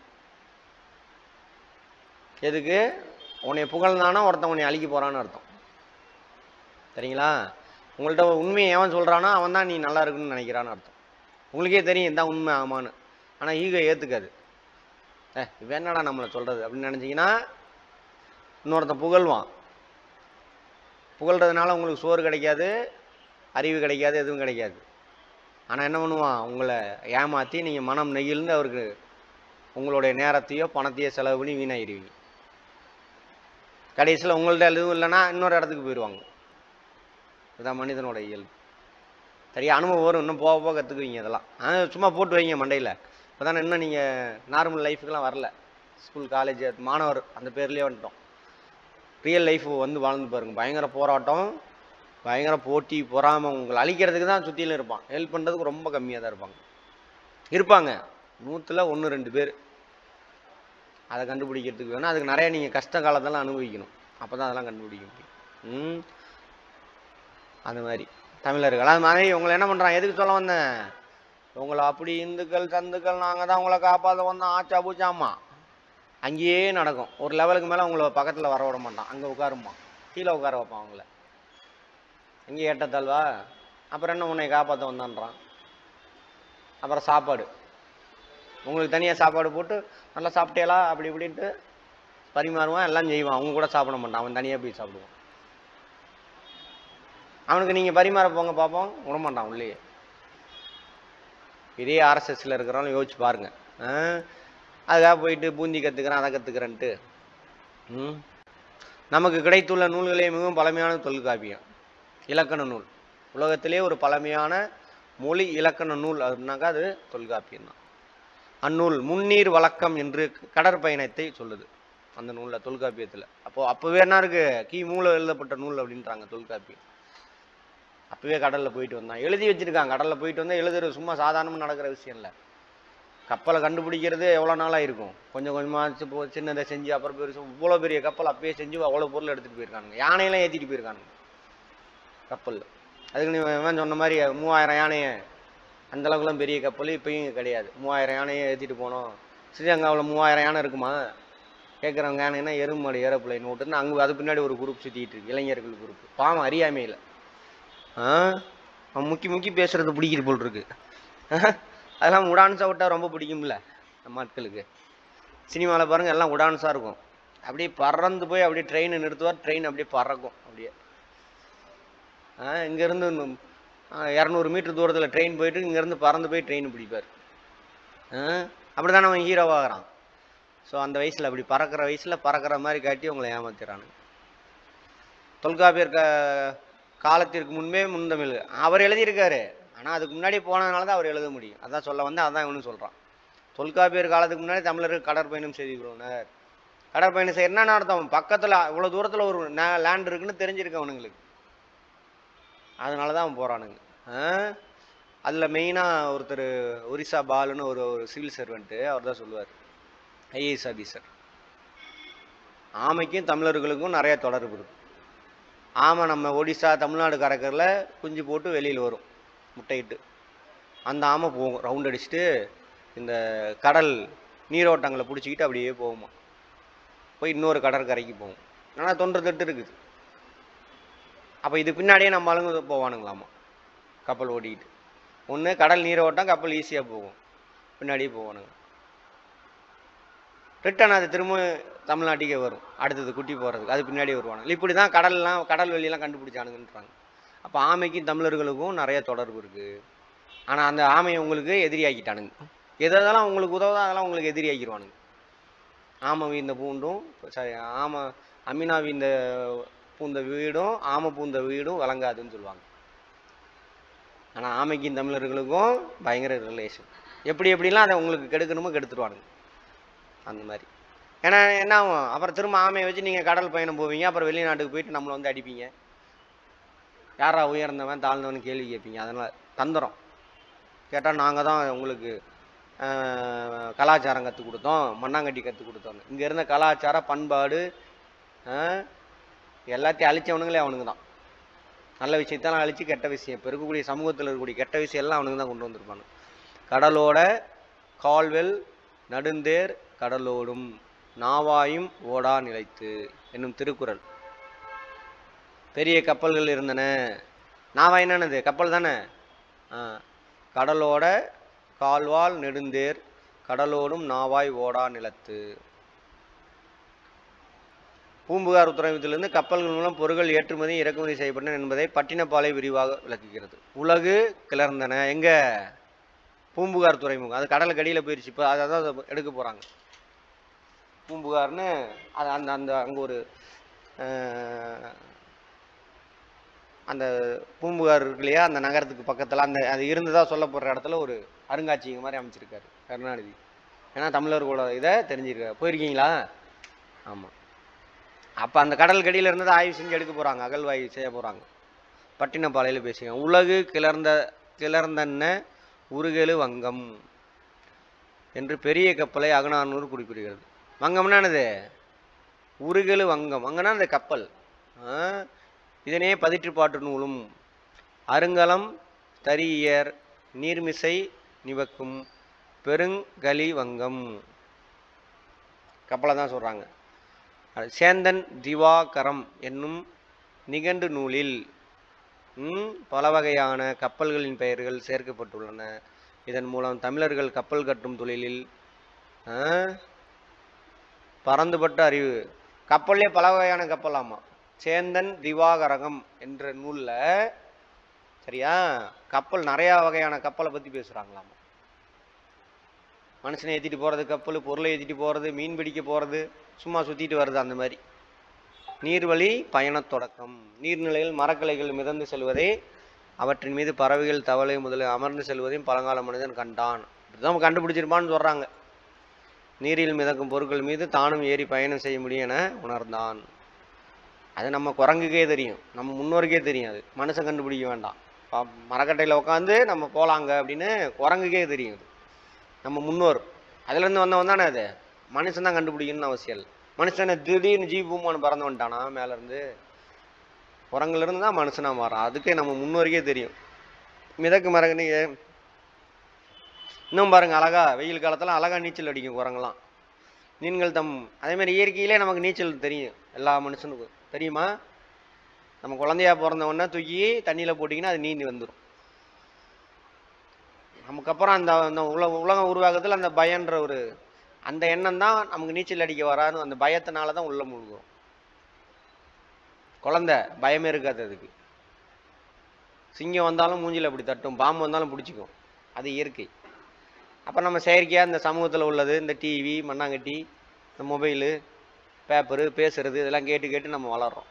எதுக்கு? உன்னை புகழ்ந்தானா ஒருத்தன் உன்னை அழிக்க போகிறான்னு அர்த்தம். சரிங்களா? உங்கள்கிட்ட உண்மையை எவன் சொல்கிறானோ அவன் தான் நீ நல்லா இருக்குன்னு நினைக்கிறான்னு அர்த்தம். உங்களுக்கே தெரியும் இதுதான் உண்மை ஆமான்னு. ஆனால் ஈகோ ஏற்றுக்காது. ஏ இவன் என்னடா நம்மளை சொல்கிறது அப்படின்னு நினச்சிங்கன்னா இன்னொருத்தன் புகழ்வான். புகழ்கிறதுனால உங்களுக்கு சோறு கிடைக்காது, அறிவு கிடைக்காது, எதுவும் கிடைக்காது. ஆனால் என்ன பண்ணுவான், உங்களை ஏமாற்றி நீங்கள் மனம் நெகிழ்ந்து அவருக்கு உங்களுடைய நேரத்தையோ பணத்தையோ செலவு பண்ணி வீணாகிடுவீங்க. கடைசியில் உங்கள்ட்ட எதுவும் இல்லைன்னா இன்னொரு இடத்துக்கு போயிடுவாங்க. இதுதான் மனிதனோட இயல்பு. சரியா? அனுபவம் வரும், இன்னும் போக போக கற்றுக்குவீங்க. இதெல்லாம் ஆனால் சும்மா போட்டு வைங்க மண்டையில். இப்போ தானே இன்னும் நீங்கள் நார்மல் லைஃபுக்கெல்லாம் வரல. ஸ்கூல் காலேஜ் மாணவர் அந்த பேர்லேயே வந்துட்டோம். ரியல் லைஃப் வந்து வாழ்ந்து பாருங்கள். பயங்கர போராட்டம், பயங்கர போட்டி, பொறாமல். உங்களை அழிக்கிறதுக்கு தான் சுற்றிலும் இருப்பான். ஹெல்ப் பண்ணுறதுக்கு ரொம்ப கம்மியாக தான் இருப்பாங்க. இருப்பாங்க நூற்றில் ஒன்று ரெண்டு பேர். அதை கண்டுபிடிக்கிறதுக்கு வேணும். அதுக்கு நிறைய நீங்கள் கஷ்ட காலத்தெல்லாம் அனுபவிக்கணும். அப்போ தான் அதெல்லாம் கண்டுபிடிக்க முடியும். ம் அந்த மாதிரி தமிழர்கள். அது மாதிரி உங்களை என்ன பண்ணுறான், எதுக்கு சொல்ல வந்தேன், உங்களை அப்படி இந்துக்கள் சந்துக்கள் நாங்கள் தான் உங்களை காப்பாற்ற வந்தோம் ஆச்சா பூச்சாமா, அங்கேயே நடக்கும். ஒரு லெவலுக்கு மேலே உங்களை பக்கத்தில் வர விட மாட்டான், அங்கே உட்காருமா, கீழே உட்கார வைப்பான் அவங்கள. அங்கேயே ஏட்டத்தாழ்வா, அப்புறம் என்ன உன்னை காப்பாற்ற வந்தான்றான். அப்புறம் சாப்பாடு, உங்களுக்கு தனியாக சாப்பாடு போட்டு நல்லா சாப்பிட்டேலா அப்படி இப்படின்ட்டு பரிமாறுவான், எல்லாம் செய்வான். அவங்க கூட சாப்பிட மாட்டான், அவன் தனியாக போய் சாப்பிடுவான். அவனுக்கு நீங்கள் பரிமாற போங்க பார்ப்போம், விடமாட்டான் உள்ளே. இதே ஆர்எஸ்எஸ்ல இருக்கிறவங்க யோசிச்சு பாருங்க. அதுக்காக போயிட்டு பூந்தி கற்றுக்கிறேன் அதை கற்றுக்கிறேன்ட்டு. ம் நமக்கு கிடைத்துள்ள நூல்களே மிகவும் பழமையான தொல்காப்பியம், இலக்கண நூல். உலகத்திலே ஒரு பழமையான மொழி இலக்கண நூல் அப்படின்னாக்கா அது தொல்காப்பியம் தான். அந்நூல் முன்னீர் வழக்கம் என்று கடற்பயணத்தை சொல்லுது அந்த நூலில், தொல்காப்பியத்தில். அப்போது அப்போவே என்ன இருக்கு, கிமுல எழுதப்பட்ட நூல் அப்படின்றாங்க தொல்காப்பியம். அப்போவே கடலில் போயிட்டு வந்தான், எழுதி வச்சுருக்காங்க. கடலில் போயிட்டு வந்தால் எழுதுறது சும்மா சாதாரணமாக நடக்கிற விஷயம் இல்லை. கப்பலை கண்டுபிடிக்கிறது எவ்வளோ நாளாக இருக்கும், கொஞ்சம் கொஞ்சமாக போ சின்னதை செஞ்சு அப்புறம் பெருசு, இவ்வளோ பெரிய கப்பல் அப்பயே செஞ்சு அவ்வளோ பொருள் எடுத்துகிட்டு போயிருக்கானுங்க. யானையெல்லாம் ஏற்றிட்டு போயிருக்கானுங்க கப்பலில். அதுக்கு நீ சொன்ன மாதிரி மூவாயிரம் யானையை, அந்தளவுக்குலாம் பெரிய கப்பல் இப்போயும் கிடையாது. மூவாயிரம் யானையை ஏற்றிட்டு போனோம். ஸ்ரீலங்காவில் மூவாயிரம் யானை இருக்குமா கேட்குறவங்க, யானைன்னா எருமாடு ஏரோப்ளைன் ஓட்டுன்னு அங்கே அது பின்னாடி ஒரு குரூப் சுற்றிட்டு இருக்கு, இளைஞர்கள் குரூப். பாவம் அறியாமையில் அவன் முக்கி முக்கி பேசுறது பிடிக்கிற போல் இருக்கு. அதெல்லாம் உடான்ஸாக விட்டால் ரொம்ப பிடிக்கும்ல நம்ம ஆட்களுக்கு. சினிமாவில் பாருங்கள் எல்லாம் உடான்ஸாக இருக்கும், அப்படியே பறந்து போய் அப்படியே ட்ரெயினை நிறுத்துவார், ட்ரெயின் அப்படியே பறக்கும் அப்படியே. இங்கேருந்து இரநூறு மீட்டர் தூரத்தில் ட்ரெயின் போயிட்டு இங்கேருந்து பறந்து போய் ட்ரெயின் பிடிப்பார். அப்படி தான் அவன் ஹீரோவாகிறான். ஸோ அந்த வயசில் அப்படி பறக்கிற வயசில் பறக்கிற மாதிரி காட்டி உங்களை ஏமாத்திறானுங்க. தொல்காப்பியர் க காலத்திற்கு முன்பே முன்தமிழ் அவர் எழுதியிருக்காரு, ஆனால் அதுக்கு முன்னாடி போனதுனால தான் அவர் எழுத முடியும். அதான் சொல்ல வந்து அதான் இவனு சொல்கிறான். தொல்காப்பியர் காலத்துக்கு முன்னாடி தமிழர்கள் கடற்பயணம் செய்துக்கிறோனர். கடற்பயணம் செய்யறதுனா அர்த்தம் பக்கத்தில் இவ்வளோ தூரத்தில் ஒரு லேண்ட் இருக்குன்னு தெரிஞ்சிருக்கு அவனுங்களுக்கு, அதனால தான் அவன் போகிறானுங்க. அதில் மெயினாக ஒருத்தர் ஒரிசா பாலுன்னு ஒரு ஒரு சிவில் சர்வெண்ட்டு, அவர் தான் சொல்லுவார், ஐஏஎஸ் ஆஃபீஸர். ஆமைக்கும் தமிழர்களுக்கும் நிறைய தொடர்பு இருக்குது. ஆமை நம்ம ஒடிசா தமிழ்நாடு கடற்கரையில் குஞ்சு போட்டு வெளியில் வரும் முட்டையிட்டு, அந்த ஆமை போகும் ரவுண்ட் அடிச்சுட்டு இந்த கடல் நீரோட்டங்களை பிடிச்சிக்கிட்டு அப்படியே போகுமா, போய் இன்னொரு கடற்கரைக்கு போகும். ஆனால் தொன்று தட்டு இருக்குது. அப்போ இது பின்னாடியே நம்ம ஆளுங்க போவானுங்களாமா கப்பல் ஓட்டிக்கிட்டு. ஒன்று கடல் நீரோட்டம், கப்பல் ஈஸியாக போகும், பின்னாடியே போவானுங்க. ரிட்டன் அது திரும்ப தமிழ்நாட்டுக்கே வரும் அடுத்தது குட்டி போகிறதுக்கு, அது பின்னாடி வருவானுங்க. இப்படி தான் கடல்லாம் கடல் வெளியெல்லாம் கண்டுபிடிச்சானுங்கன்றாங்க. அப்போ ஆமைக்கும் தமிழர்களுக்கும் நிறைய தொடர்பு இருக்குது. ஆனால் அந்த ஆமையை உங்களுக்கு எதிரியாக்கிட்டானுங்க. எதெல்லாம் உங்களுக்கு உதவுதோ அதெல்லாம் உங்களுக்கு எதிரியாக்கிடுவானுங்க. ஆமை வீந்த பூண்டும் சாரி ஆமை அமீனா வீந்த பூந்த வீடும் ஆமை பூந்த வீடும் வழங்காதுன்னு சொல்லுவாங்க. ஆனால் ஆமைக்கும் தமிழர்களுக்கும் பயங்கர ரிலேஷன். எப்படி எப்படிலாம் அதை உங்களுக்கு கெடுக்கணுமோ கெடுத்துருவானுங்க அந்த மாதிரி. ஏன்னா என்ன ஆகும், அப்புறம் திரும்ப ஆமையை வச்சு நீங்கள் கடல் பயணம் போவீங்க, அப்புறம் வெளிநாட்டுக்கு போயிட்டு நம்மளை வந்து அடிப்பீங்க, யாரா உயர்ந்தவன் தாழ்ந்தவன் கேள்வி கேட்பீங்க. அதனால் தந்துடும் கேட்டால் நாங்கள் தான் உங்களுக்கு கலாச்சாரம் கற்றுக் கொடுத்தோம், மண்ணாங்கட்டி கற்றுக் கொடுத்தோன்னு. இங்கே இருந்த கலாச்சார பண்பாடு எல்லாத்தையும் அழிச்சவனுங்களே அவனுங்க தான். நல்ல விஷயத்தெல்லாம் அழித்து கெட்ட விஷயம், இப்போ இருக்கக்கூடிய சமூகத்தில் இருக்கக்கூடிய கெட்ட விஷயம் எல்லாம் அவனுங்க தான் கொண்டு வந்திருப்பானு. கடலோட கால்வெல் நடுந்தேர் கடலோடும் நாவாயும் ஓடா நிலைத்து என்னும் திருக்குறள். பெரிய கப்பல்கள் இருந்தன. நாவா என்னன்னது, கப்பல் தானே. கடலோட கால்வால் நெடுந்தேர் கடலோடும் நாவாய் ஓடா நிலத்து. பூம்புகார் துறைமுகத்திலிருந்து கப்பல்கள் மூலம் பொருட்கள் ஏற்றுமதி இறக்குமதி செய்யப்பட்டன என்பதை பட்டினப்பாலை விரிவாக விளக்குகிறது. உலகு கிளர்ந்தன எங்க, பூம்புகார் துறைமுகம். அது கடலுக்கு அடியில் போயிடுச்சு, இப்போ அதை தான் எடுக்க போகிறாங்க. பூம்புகார்னு அது அந்த அந்த அங்கே ஒரு அந்த பூம்புகார் இருக்கு இல்லையா, அந்த நகரத்துக்கு பக்கத்தில் அந்த அது இருந்ததாக சொல்லப்படுற இடத்துல ஒரு அருங்காட்சியகம் மாதிரி அமைச்சிருக்காரு கருணாநிதி. ஏன்னா தமிழர்களோட இதை தெரிஞ்சிருக்காரு. போயிருக்கீங்களா? ஆமாம். அப்போ அந்த கடல் கடியில் இருந்ததை ஆய்வு செஞ்சு எடுக்க போகிறாங்க, அகழ்வாய்வு செய்ய போகிறாங்க. பட்டினப்பாளையில் பேசுங்க. உலகு கிளர்ந்த கிளர்ந்தன்ன உருகெழு வங்கம் என்று பெரிய கப்பலை அகநானூறு குறிப்பிடுகிறது. வங்கம்னா என்னது, உருகெழு வங்கம். வங்கன்னா அந்த கப்பல். இதனே பதிற்றுப்பாட்டு நூலும் அருங்கலம் தரியர் நீர்மிசை நிவக்கும் பெருங்கலி வங்கம் கப்பலை தான் சொல்கிறாங்க. சேந்தன் திவாகரம் என்னும் நிகண்டு நூலில் பல வகையான கப்பல்களின் பெயர்கள் சேர்க்கப்பட்டுள்ளன. இதன் மூலம் தமிழர்கள் கப்பல் கட்டும் தொழிலில் பரந்துபட்ட அறிவு. கப்பல்லே பல வகையான கப்பல். ஆமாம், சேந்தன் திவாகரகம் என்ற நூலில் சரியா கப்பல் நிறையா வகையான கப்பலை பற்றி பேசுகிறாங்களாமா. மனுஷனை ஏற்றிட்டு போகிறது கப்பல், பொருளை ஏற்றிட்டு போகிறது, மீன் பிடிக்க போகிறது, சும்மா சுற்றிட்டு வருது. அந்த மாதிரி நீர்வழி பயண தொடக்கம். நீர்நிலையில் மரக்கலைகள் மிதந்து செல்வதே, அவற்றின் மீது பறவைகள் தவளை முதலில் அமர்ந்து செல்வதையும் பழங்கால மனிதன் கண்டான். இப்படிதான் கண்டுபிடிச்சிருப்பான்னு சொல்கிறாங்க. நீரில் மிதக்கும் பொருட்கள் மீது தானும் ஏறி பயணம் செய்ய முடியும் என உணர்ந்தான். அது நம்ம குரங்குக்கே தெரியும், நம்ம முன்னோருக்கே தெரியும். அது மனுஷன் கண்டுபிடிக்க வேண்டாம். மரக்கட்டையில் உட்காந்து நம்ம போகலாங்க அப்படின்னு குரங்குக்கே தெரியும். அது நம்ம முன்னோர், அதுலேருந்து வந்தவன் தானே. அது மனுஷன் தான் கண்டுபிடிக்கணும்னு அவசியம் இல்லை. மனுஷனை திடீர்னு ஜீ பூமான்னு பறந்து வந்துட்டானா மேலேருந்து, குரங்குலேருந்து தான் மனுஷனாக மாறான். அதுக்கே நம்ம முன்னோருக்கே தெரியும். மிதக்கு மரங்க இன்னும் பாருங்க, அழகா வெயில் காலத்தில் அழகா நீச்சல் அடிக்கும் குரங்கெல்லாம். மீன்கள் தம் அதேமாதிரி இயற்கையிலே நமக்கு நீச்சல் தெரியும். எல்லா மனுஷனுக்கும் தெரியுமா? நம்ம குழந்தையா பிறந்த உடனே தூக்கி தண்ணியில் போட்டிங்கன்னா அது நீந்தி வந்துடும். நமக்கு அப்புறம் அந்த அந்த உலக உலகம் உருவாக்கத்தில் அந்த பயன்ற ஒரு அந்த எண்ணம் தான் நமக்கு நீச்சல் அடிக்க வராது. அந்த பயத்தினால தான் உள்ள முழுகும். குழந்தை பயமே இருக்காது அதுக்கு. சிங்கம் வந்தாலும் மூஞ்சில் அப்படி தட்டும், பாம்பு வந்தாலும் பிடிச்சிக்கும். அது இயற்கை. அப்போ நம்ம செயற்கையாக இந்த சமூகத்தில் உள்ளது, இந்த டிவி, மண்ணாங்கட்டி, இந்த மொபைலு, பேப்பரு, பேசுறது, இதெல்லாம் கேட்டு கேட்டு நம்ம வளர்கிறோம்.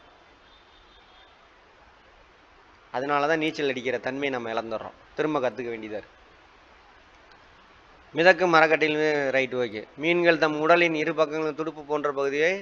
அதனால தான் நீச்சல் அடிக்கிற தன்மையை நம்ம இழந்துடுறோம். திரும்ப கற்றுக்க வேண்டியதாக இருக்குது. மிதக்கு மரக்கட்டையில் ரைட்டு ஓகே. மீன்கள் தம் உடலின் இரு பக்கங்களும் துடுப்பு போன்ற பகுதியை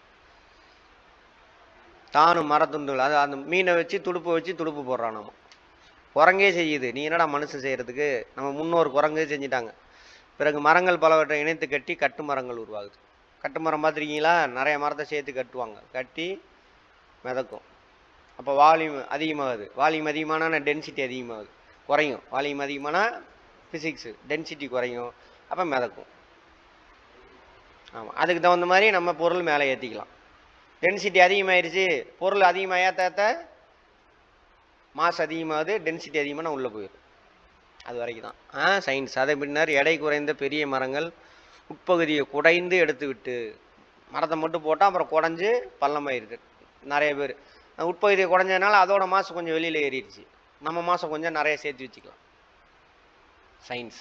தானும் மரத்துண்டுகள், அது அந்த மீனை வச்சு துடுப்பு வச்சு துடுப்பு போடுறான். நம்ம குரங்கே செய்யுது, நீ என்னடா மனுஷன் செய்கிறதுக்கு? நம்ம முன்னோர் குரங்கே செஞ்சிட்டாங்க. பிறகு மரங்கள் பலவற்றை இணைத்து கட்டி கட்டு மரங்கள் உருவாகுது. கட்டு மரம் பார்த்துருக்கீங்களா? நிறைய மரத்தை சேர்த்து கட்டுவாங்க, கட்டி மிதக்கும். அப்போ வால்யூம் அதிகமாகுது. வால்யூம் அதிகமான டென்சிட்டி அதிகமாகுது, குறையும். வால்யூம் அதிகமான ஃபிசிக்ஸு டென்சிட்டி குறையும், அப்போ மிதக்கும். ஆமாம், அதுக்கு தகுந்த மாதிரி நம்ம பொருள் மேலே ஏற்றிக்கலாம். டென்சிட்டி அதிகமாகிடுச்சு, பொருள் அதிகமாக ஏற்ற மாஸ் அதிகமாகுது, டென்சிட்டி அதிகமான உள்ளே போயிடும். அது வரைக்கும் தான் ஆ சயின்ஸ். அதை பின்னர் எடை குறைந்த பெரிய மரங்கள் உட்பகுதியை குடைந்து எடுத்து விட்டு, மரத்தை மட்டும் போட்டால் அப்புறம் குடஞ்சி பள்ளமாயிருது. நிறைய பேர் உட்பகுதியை குடஞ்சதுனால அதோட மாசு கொஞ்சம் வெளியில் ஏறிடுச்சு. நம்ம மாசம் கொஞ்சம் நிறைய சேர்த்து வச்சுக்கலாம். சயின்ஸ்.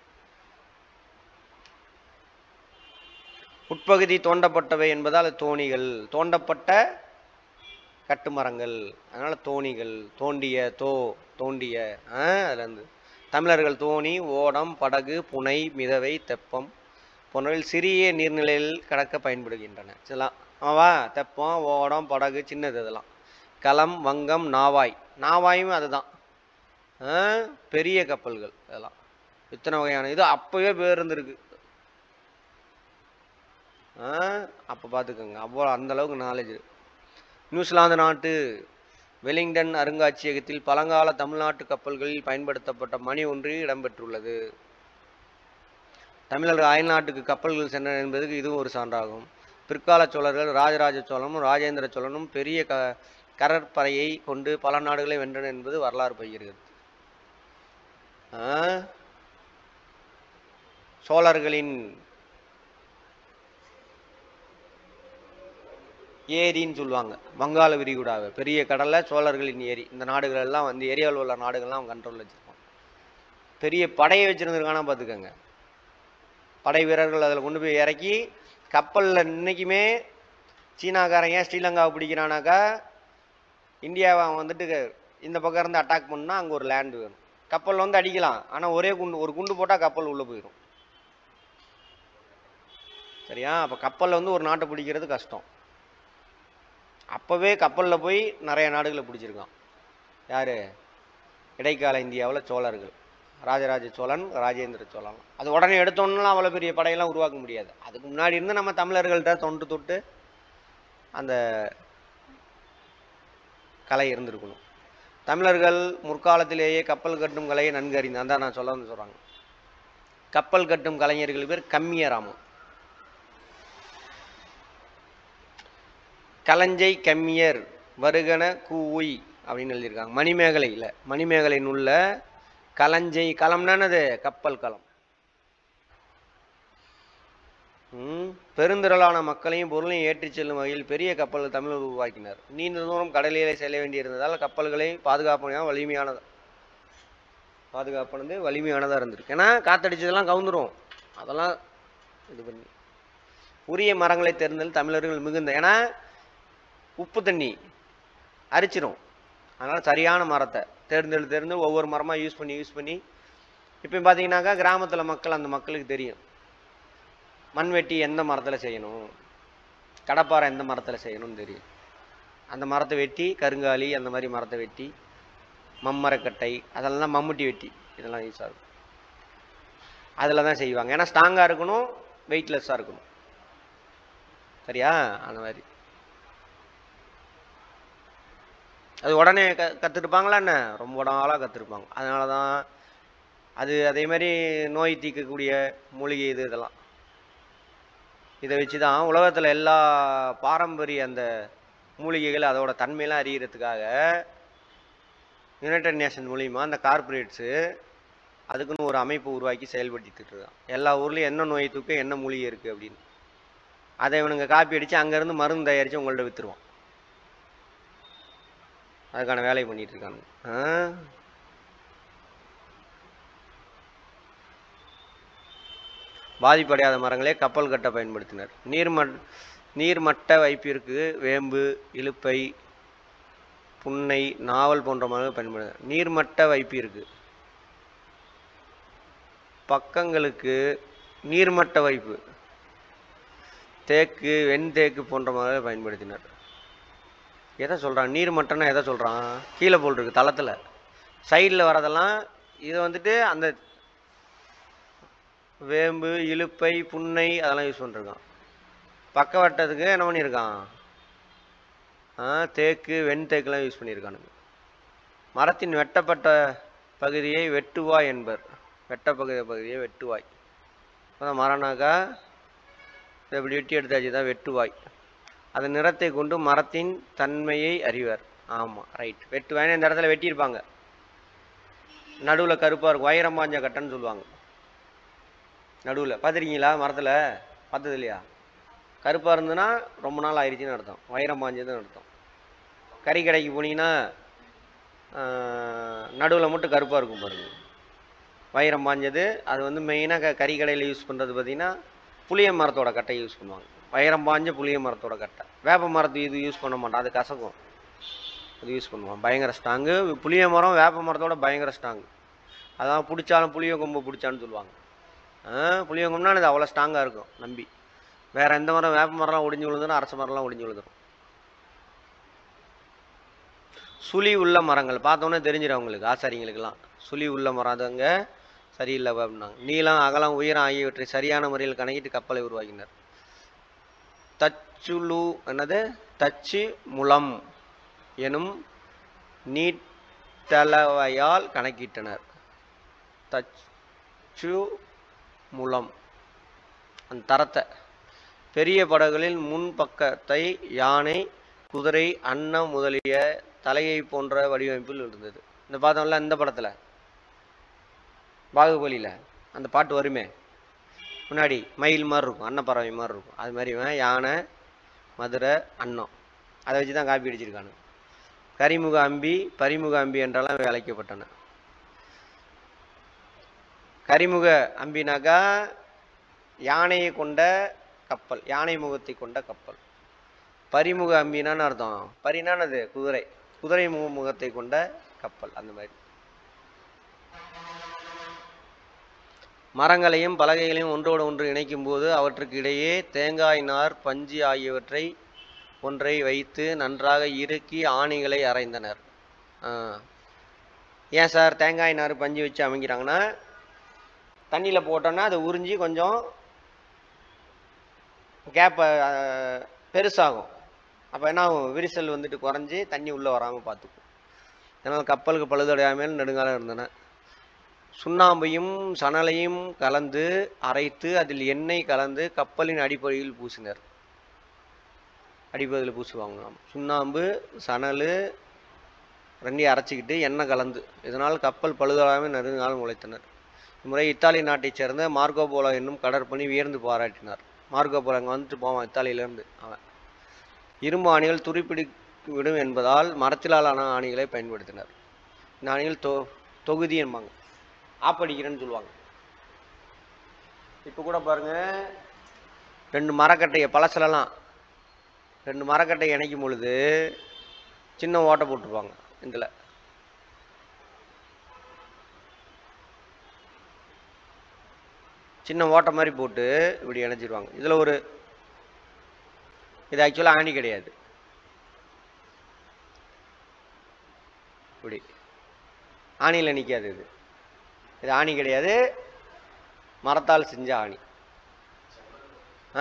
உட்பகுதி தோண்டப்பட்டவை என்பதால் தோணிகள், தோண்டப்பட்ட கட்டுமரங்கள், அதனால தோணிகள். தோண்டிய தோ தோண்டிய அதுலேருந்து தமிழர்கள் தோணி, ஓடம், படகு, புனை, மிதவை, தெப்பம் போன்றவைகள் சிறிய நீர்நிலையில் கடக்க பயன்படுகின்றன. இதெல்லாம் ஆமாவா? தெப்பம், ஓடம், படகு சின்னது. இதெல்லாம் களம், வங்கம், நாவாய். நாவாயும் அதுதான், பெரிய கப்பல்கள். இதெல்லாம் இத்தனை வகையான இது அப்பவே பேர் இருந்திருக்கு. அப்போ பார்த்துக்கோங்க, அவ்வளோ அந்த அளவுக்கு நாலேஜ். நியூசிலாந்து நாட்டு வெலிங்டன் அருங்காட்சியகத்தில் பழங்கால தமிழ்நாட்டு கப்பல்களில் பயன்படுத்தப்பட்ட மணி ஒன்று இடம்பெற்றுள்ளது. தமிழர்கள் அயல்நாட்டுக்கு கப்பல்கள் சென்றனர் என்பதற்கு இதுவும் ஒரு சான்றாகும். பிற்கால சோழர்கள் ராஜராஜ சோழனும் ராஜேந்திர சோழனும் பெரிய க கடற்படையை கொண்டு பல நாடுகளை வென்றனர் என்பது வரலாறு பகிர்கிறது. சோழர்களின் ஏரின்னு சொல்லுவாங்க வங்காள விரிகுடாவை, பெரிய கடலை சோழர்களின் ஏரி. இந்த நாடுகள் எல்லாம் வந்து ஏரியாவில் உள்ள நாடுகள்லாம் அவங்க கண்ட்ரோலில் வச்சுருப்பாங்க. பெரிய படையை வச்சுருந்துருக்கானா பார்த்துக்கோங்க. படை வீரர்கள் அதில் கொண்டு போய் இறக்கி கப்பலில் இன்றைக்குமே சீனாக்காரன் ஏன் ஸ்ரீலங்காவை பிடிக்கிறானாக்கா, இந்தியாவை வந்துட்டு இந்த பக்கம் இருந்து அட்டாக் பண்ணால் அங்கே ஒரு லேண்டு வேணும். கப்பலில் வந்து அடிக்கலாம், ஆனால் ஒரே குண்டு ஒரு குண்டு போட்டால் கப்பல் உள்ளே போயிடும். சரியா? அப்போ கப்பலில் வந்து ஒரு நாட்டை பிடிக்கிறது கஷ்டம். அப்போவே கப்பலில் போய் நிறைய நாடுகளை பிடிச்சிருக்கான். யார்? இடைக்கால இந்தியாவில் சோழர்கள், ராஜராஜ சோழன், ராஜேந்திர சோழன். அது உடனே எடுத்தோன்னா அவ்வளோ பெரிய படையெல்லாம் உருவாக்க முடியாது. அதுக்கு முன்னாடி இருந்து நம்ம தமிழர்கள்ட்ட தொண்டு தொட்டு அந்த கலை இருந்திருக்கணும். தமிழர்கள் முற்காலத்திலேயே கப்பல் கட்டும் கலையை நன்கு அறிந்தார் தான் நான் சொல்ல வந்து சொல்கிறாங்க. கப்பல் கட்டும் கலைஞர்கள் பேர் கம்மியராமன். கலஞ்சை கம்மியர் வருகன கூய் அப்படின்னு எழுதியிருக்காங்க. மணிமேகலை இல்லை, மணிமேகலை நூல்ல கலஞ்சை களம்னானது கப்பல் களம். ம் பெருந்திரளான மக்களையும் பொருளையும் ஏற்றிச் செல்லும் வகையில் பெரிய கப்பல்கள் தமிழர் உருவாக்கினார். நீண்ட தூரம் கடலிலே செல்ல வேண்டியிருந்ததால் கப்பல்களை பாதுகாப்பான வலிமையானது பாதுகாப்பானது வலிமையானதாக இருந்திருக்கு. ஏன்னா காத்தடிச்சதெல்லாம் கவுந்துரும், அதெல்லாம் இது பண்ணி உரிய மரங்களை தேர்ந்தல் தமிழர்கள் மிகுந்த. ஏன்னா உப்பு தண்ணி அரிச்சிரும், அதனால் சரியான மரத்தை தேர்ந்தெடு தேர்ந்து ஒவ்வொரு மரமாக யூஸ் பண்ணி யூஸ் பண்ணி இப்போ பார்த்தீங்கன்னாக்கா கிராமத்தில் மக்கள் அந்த மக்களுக்கு தெரியும் மண்வெட்டி எந்த மரத்தில் செய்யணும், கடப்பாறை எந்த மரத்தில் செய்யணும்னு தெரியும். அந்த மரத்தை வெட்டி கருங்காலி அந்த மாதிரி மரத்தை வெட்டி மம்மரக்கட்டை அதெல்லாம் மம்முட்டி வெட்டி இதெல்லாம் யூஸ் ஆகும். அதில் தான் செய்வாங்க. ஏன்னா ஸ்ட்ராங்காக இருக்கணும், வெயிட்லெஸ்ஸாக இருக்கணும். சரியா? அந்த மாதிரி அது உடனே க கற்றுருப்பாங்களா என்ன, ரொம்ப நாளாக கற்றுருப்பாங்க. அதனால தான் அது அதே மாதிரி நோய் தீர்க்கக்கூடிய மூலிகை இது இதெல்லாம் இதை வச்சு தான் உலகத்தில் எல்லா பாரம்பரிய அந்த மூலிகைகள் அதோட தன்மையெல்லாம் அறியறதுக்காக யுனைடெட் நேஷன் மூலிமா அந்த கார்பரேட்ஸு அதுக்குன்னு ஒரு அமைப்பு உருவாக்கி செயல்படுத்திட்டு இருக்கான். எல்லா ஊர்லேயும் என்ன நோய் தூக்க என்ன மூலிகை இருக்குது அப்படின்னு அதை இவனுங்க காப்பி அடித்து அங்கேருந்து மருந்து தயாரித்து உங்கள்கிட்ட விற்றுருவான். அதுக்கான வேலையை பண்ணிட்டு இருக்காங்க. பாதிப்படையாத மரங்களே கப்பல் கட்ட பயன்படுத்தினர். நீர்மட் நீர்மட்ட வைப்பிற்கு வேம்பு, இலுப்பை, புன்னை, நாவல் போன்ற மரங்கள் பயன்படுத்த. நீர்மட்ட வைப்பிற்கு பக்கங்களுக்கு நீர்மட்ட வைப்பு தேக்கு, வெண்தேக்கு போன்ற மரங்களை பயன்படுத்தினர். எதை சொல்கிறான்? நீர்மட்டம்னா எதை சொல்கிறான்? கீழே போல் இருக்கு தளத்தில் சைடில் வரதெல்லாம் இதை வந்துட்டு அந்த வேம்பு, இலுப்பை, புன்னை அதெல்லாம் யூஸ் பண்ணிருக்கான். பக்கவட்டத்துக்கு என்ன பண்ணியிருக்கான்? ஆ தேக்கு, வெண்தேக்கெல்லாம் யூஸ் பண்ணியிருக்கானுங்க. மரத்தின் வெட்டப்பட்ட பகுதியை வெட்டுவாய் என்பர். வெட்டப்பகுதி பகுதியை வெட்டுவாய். அதான் மரம்னாக்கா இப்படி வெட்டி எடுத்தாச்சு தான் வெட்டுவாய். அதன் நிறத்தை கொண்டு மரத்தின் தன்மையை அறிவர். ஆமாம், ரைட். வெட்டுவாய்னு இந்த இடத்துல வெட்டியிருப்பாங்க, நடுவில் கருப்பாக இருக்கும், வைரம் பாஞ்ச கட்டைன்னு சொல்லுவாங்க. நடுவில் பார்த்துருக்கீங்களா? மரத்தில் பார்த்தது இல்லையா? கருப்பாக இருந்ததுன்னா ரொம்ப நாள் ஆயிடுச்சுன்னு அர்த்தம், வைரம் பாஞ்சதுன்னு அர்த்தம். கறி கடைக்கு போனீங்கன்னா நடுவில் மட்டும் கருப்பாக இருக்கும் பாருங்க, வைரம் பாஞ்சது. அது வந்து மெயினாக க கறி கடையில் யூஸ் பண்ணுறது பார்த்திங்கன்னா புளிய மரத்தோட கட்டை யூஸ் பண்ணுவாங்க. வைரம் பாஞ்ச புளிய மரத்தோட கட்டை. வேப்ப மரத்து இது யூஸ் பண்ண மாட்டான், அது கசக்கும், அது யூஸ் பண்ணுவான். பயங்கர ஸ்ட்ராங்கு. புளிய மரம் வேப்ப மரத்தோட பயங்கர ஸ்ட்ராங்கு. அதான் பிடிச்சாலும் புளிய கொம்பு பிடிச்சான்னு சொல்லுவாங்க. புளிய கொம்புனா அது அவ்வளோ ஸ்ட்ராங்காக இருக்கும் நம்பி. வேறு எந்த மரம்? வேப்ப மரம்லாம் ஒடிஞ்சு விழுந்துடும், அரச மரம்லாம் ஒடிஞ்சு விழுந்துடும். சுழி உள்ள மரங்கள் பார்த்தோன்னே தெரிஞ்சிடும் அவங்களுக்கு, ஆசாரிங்களுக்கெல்லாம். சுழி உள்ள மரம் அது அங்கே சரியில்லை அப்படின்னாங்க. நீளம், அகலம், உயரம் ஆகியவற்றை சரியான முறையில் கணக்கிட்டு கப்பலை உருவாக்கினர். தச்சுலு என்னது தச்சு முலம் எனும் நீட்டளவையால் கணக்கிட்டனர். தச்சு முலம் அந்த தரத்தை. பெரிய படகுகளில் முன் பக்கத்தை யானை, குதிரை, அன்னம் முதலிய தலையை போன்ற வடிவமைப்பில் இருந்தது. இந்த பார்த்தோம்ல இந்த படத்தில் பாகுபலியில் அந்த பாட்டு வருமே, முன்னாடி மயில் மாதிரி இருக்கும், அன்னப்பறவை மாதிரி இருக்கும். அது மாதிரி யானை, மதுரை, அன்னம் அதை வச்சு தான் காப்பி அடிச்சிருக்கானு. கரிமுக அம்பி, பரிமுக அம்பி என்றெல்லாம் அழைக்கப்பட்டன. கரிமுக அம்பினாக்கா யானையை கொண்ட கப்பல், யானை முகத்தை கொண்ட கப்பல். பரிமுக அம்பினான்னு அர்த்தம், பரினானது குதிரை, குதிரை முக முகத்தை கொண்ட கப்பல். அந்த மாதிரி மரங்களையும் பலகைகளையும் ஒன்றோடு ஒன்று இணைக்கும் போது அவற்றுக்கு இடையே தேங்காய் நார், பஞ்சு ஆகியவற்றை ஒன்றை வைத்து நன்றாக இறுக்கி ஆணிகளை அரைந்தனர். ஏன் சார் தேங்காய் நார் பஞ்சு வச்சு அமைக்கிறாங்கன்னா, தண்ணியில் போட்டோன்னா அதை உறிஞ்சி கொஞ்சம் கேப்பை பெருசாகும். அப்போ என்ன ஆகும்? விரிசல் வந்துட்டு குறைஞ்சி தண்ணி உள்ளே வராமல் பார்த்துக்கும். இதனால் கப்பலுக்கு பழுதடையாமல் நெடுங்காலம் இருந்தன. சுண்ணாம்பையும் சணலையும் கலந்து அரைத்து அதில் எண்ணெய் கலந்து கப்பலின் அடிப்பகுதியில் பூசினர். அடிப்பகுதியில் பூசுவாங்க. சுண்ணாம்பு சணல் ரெண்டையும் அரைச்சிக்கிட்டு எண்ணெய் கலந்து, இதனால் கப்பல் பழுதடையாமல் நெடுங்காலம் உழைத்தனர். இம்முறை இத்தாலி நாட்டைச் சேர்ந்த மார்க்கோ போலோ என்னும் கடற்பணி வியந்து பாராட்டினார். மார்க்கோ போலோ அங்கே வந்துட்டு போவான் இத்தாலியிலேருந்து. அவன் இரும்பு ஆணிகள் துருப்பிடிவிடும் என்பதால் மரத்திலான ஆணிகளை பயன்படுத்தினர். இந்த ஆணிகள் தொ தொகுதி என்பாங்க, ஆப்படிக்கிறேன்னு சொல்லுவாங்க. இப்போ கூட பாருங்க, ரெண்டு மரக்கட்டையை பழசலலாம் ரெண்டு மரக்கட்டையை இணைக்கும் பொழுது சின்ன ஓட்டை போட்டுருப்பாங்க. இதில் சின்ன ஓட்டை மாதிரி போட்டு இப்படி இணைச்சிருவாங்க. இதில் ஒரு இது ஆக்சுவலாக ஆணி கிடையாது, இப்படி ஆணியில் நிற்காது. இது இது ஆணி கிடையாது, மரத்தால் செஞ்ச ஆணி. ஆ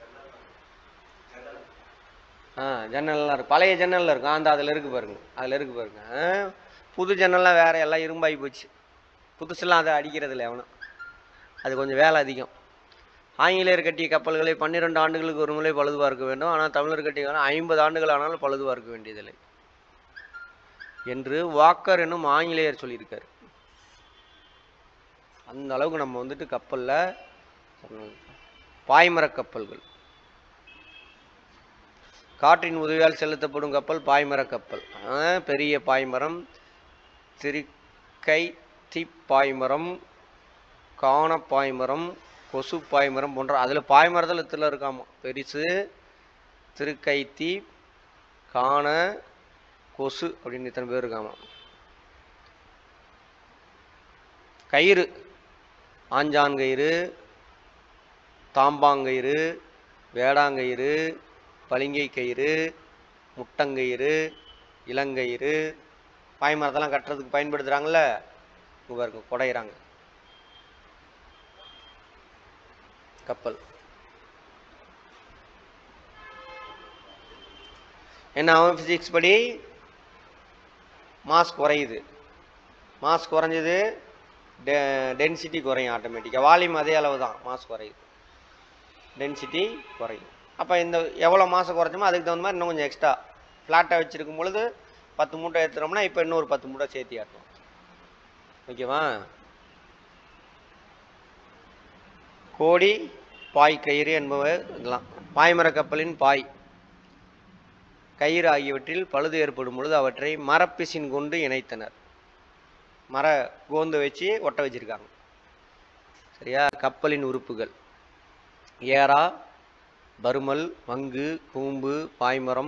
ஆ ஜன்னல்லாம் இருக்கு, பழைய ஜன்னலில் இருக்கும். அந்த அதில் இருக்கு பாருங்க, அதில் இருக்கு பாருங்க. புது ஜன்னல்லாம் வேற, எல்லாம் இரும்பாகி போச்சு. புதுசெல்லாம் அதை அடிக்கிறது இல்லை எவனும், அது கொஞ்சம் வேலை அதிகம். ஆங்கிலேயர் கட்டிய கப்பல்களை பன்னிரெண்டு ஆண்டுகளுக்கு ஒரு முறை பழுது பார்க்க வேண்டும். ஆனால் தமிழர் கட்டிய ஐம்பது ஆண்டுகள் ஆனாலும் பழுது பார்க்க வேண்டியதில்லை என்று வாக்கர் என்னும் ஆங்கிலேயர் சொல்லியிருக்காரு. அந்த அளவுக்கு நம்ம வந்துட்டு கப்பலில் பாய்மர கப்பல்கள், காற்றின் உதவியால் செலுத்தப்படும் கப்பல் பாய்மர கப்பல். பெரிய பாய்மரம், திருக்கை தீப்பாய்மரம், காண பாய்மரம், கொசு பாய்மரம் போன்ற, அதில் பாய்மரத்தில் இதில் இருக்காமா. பெருசு திருக்கைத்தி, காண, கொசு அப்படின்னு இத்தனை பேர் இருக்காமா. கயிறு ஆஞ்சான்கயிறு, தாம்பாங்கயிறு, வேடாங்கயிறு, பளிங்கை கயிறு, முட்டங்கயிறு, இளங்கயிறு, பாய்மரத்தெல்லாம் கட்டுறதுக்கு பயன்படுத்துகிறாங்கல்ல. இங்கே பாருங்க, குடையிறாங்க கப்பல். என்ன ஆகும்? ஃபிசிக்ஸ் படி மாஸ் குறையுது. மாஸ் குறைஞ்சது டெ டென்சிட்டி குறையும் ஆட்டோமேட்டிக்காக. வால்யூம் அதே அளவு தான், மாஸ் குறையுது, டென்சிட்டி குறையும். அப்போ இந்த எவ்வளோ மாதம் குறைச்சோமோ அதுக்கு தகுந்த மாதிரி இன்னும் கொஞ்சம் எக்ஸ்ட்ரா ஃப்ளாட்டாக வச்சுருக்கும் பொழுது பத்து மூட்டை ஏற்றுறோம்னா இப்போ இன்னொரு பத்து மூட்டை சேர்த்து ஆட்டணும். ஓகேவா? கோடி, பாய் கயிறு என்பவை இதெல்லாம் பாய்மர கப்பலின் பாய் கயிறு ஆகியவற்றில் பழுது ஏற்படும் பொழுது அவற்றை மரப்பிசின் கொண்டு இணைத்தனர். மர கோந்து வச்சு ஒட்ட வச்சிருக்காங்க. சரியா? கப்பலின் உறுப்புகள் ஏரா, பருமல், வங்கு, கூம்பு, பாய்மரம்,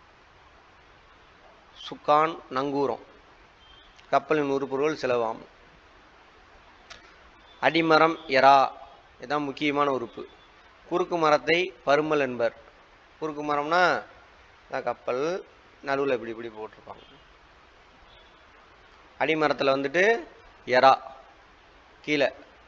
சுக்கான், நங்கூரம் கப்பலின் உறுப்புகள் சிலவாம். அடிமரம் எரா, இதுதான் முக்கியமான உறுப்பு. குறுக்கு மரத்தை பருமல் என்பர். குறுக்கு மரம்னா கப்பல் நடுவில் இப்படி இப்படி போட்டிருப்பாங்க. அடிமரத்தில் வந்துட்டு எரா கீழே.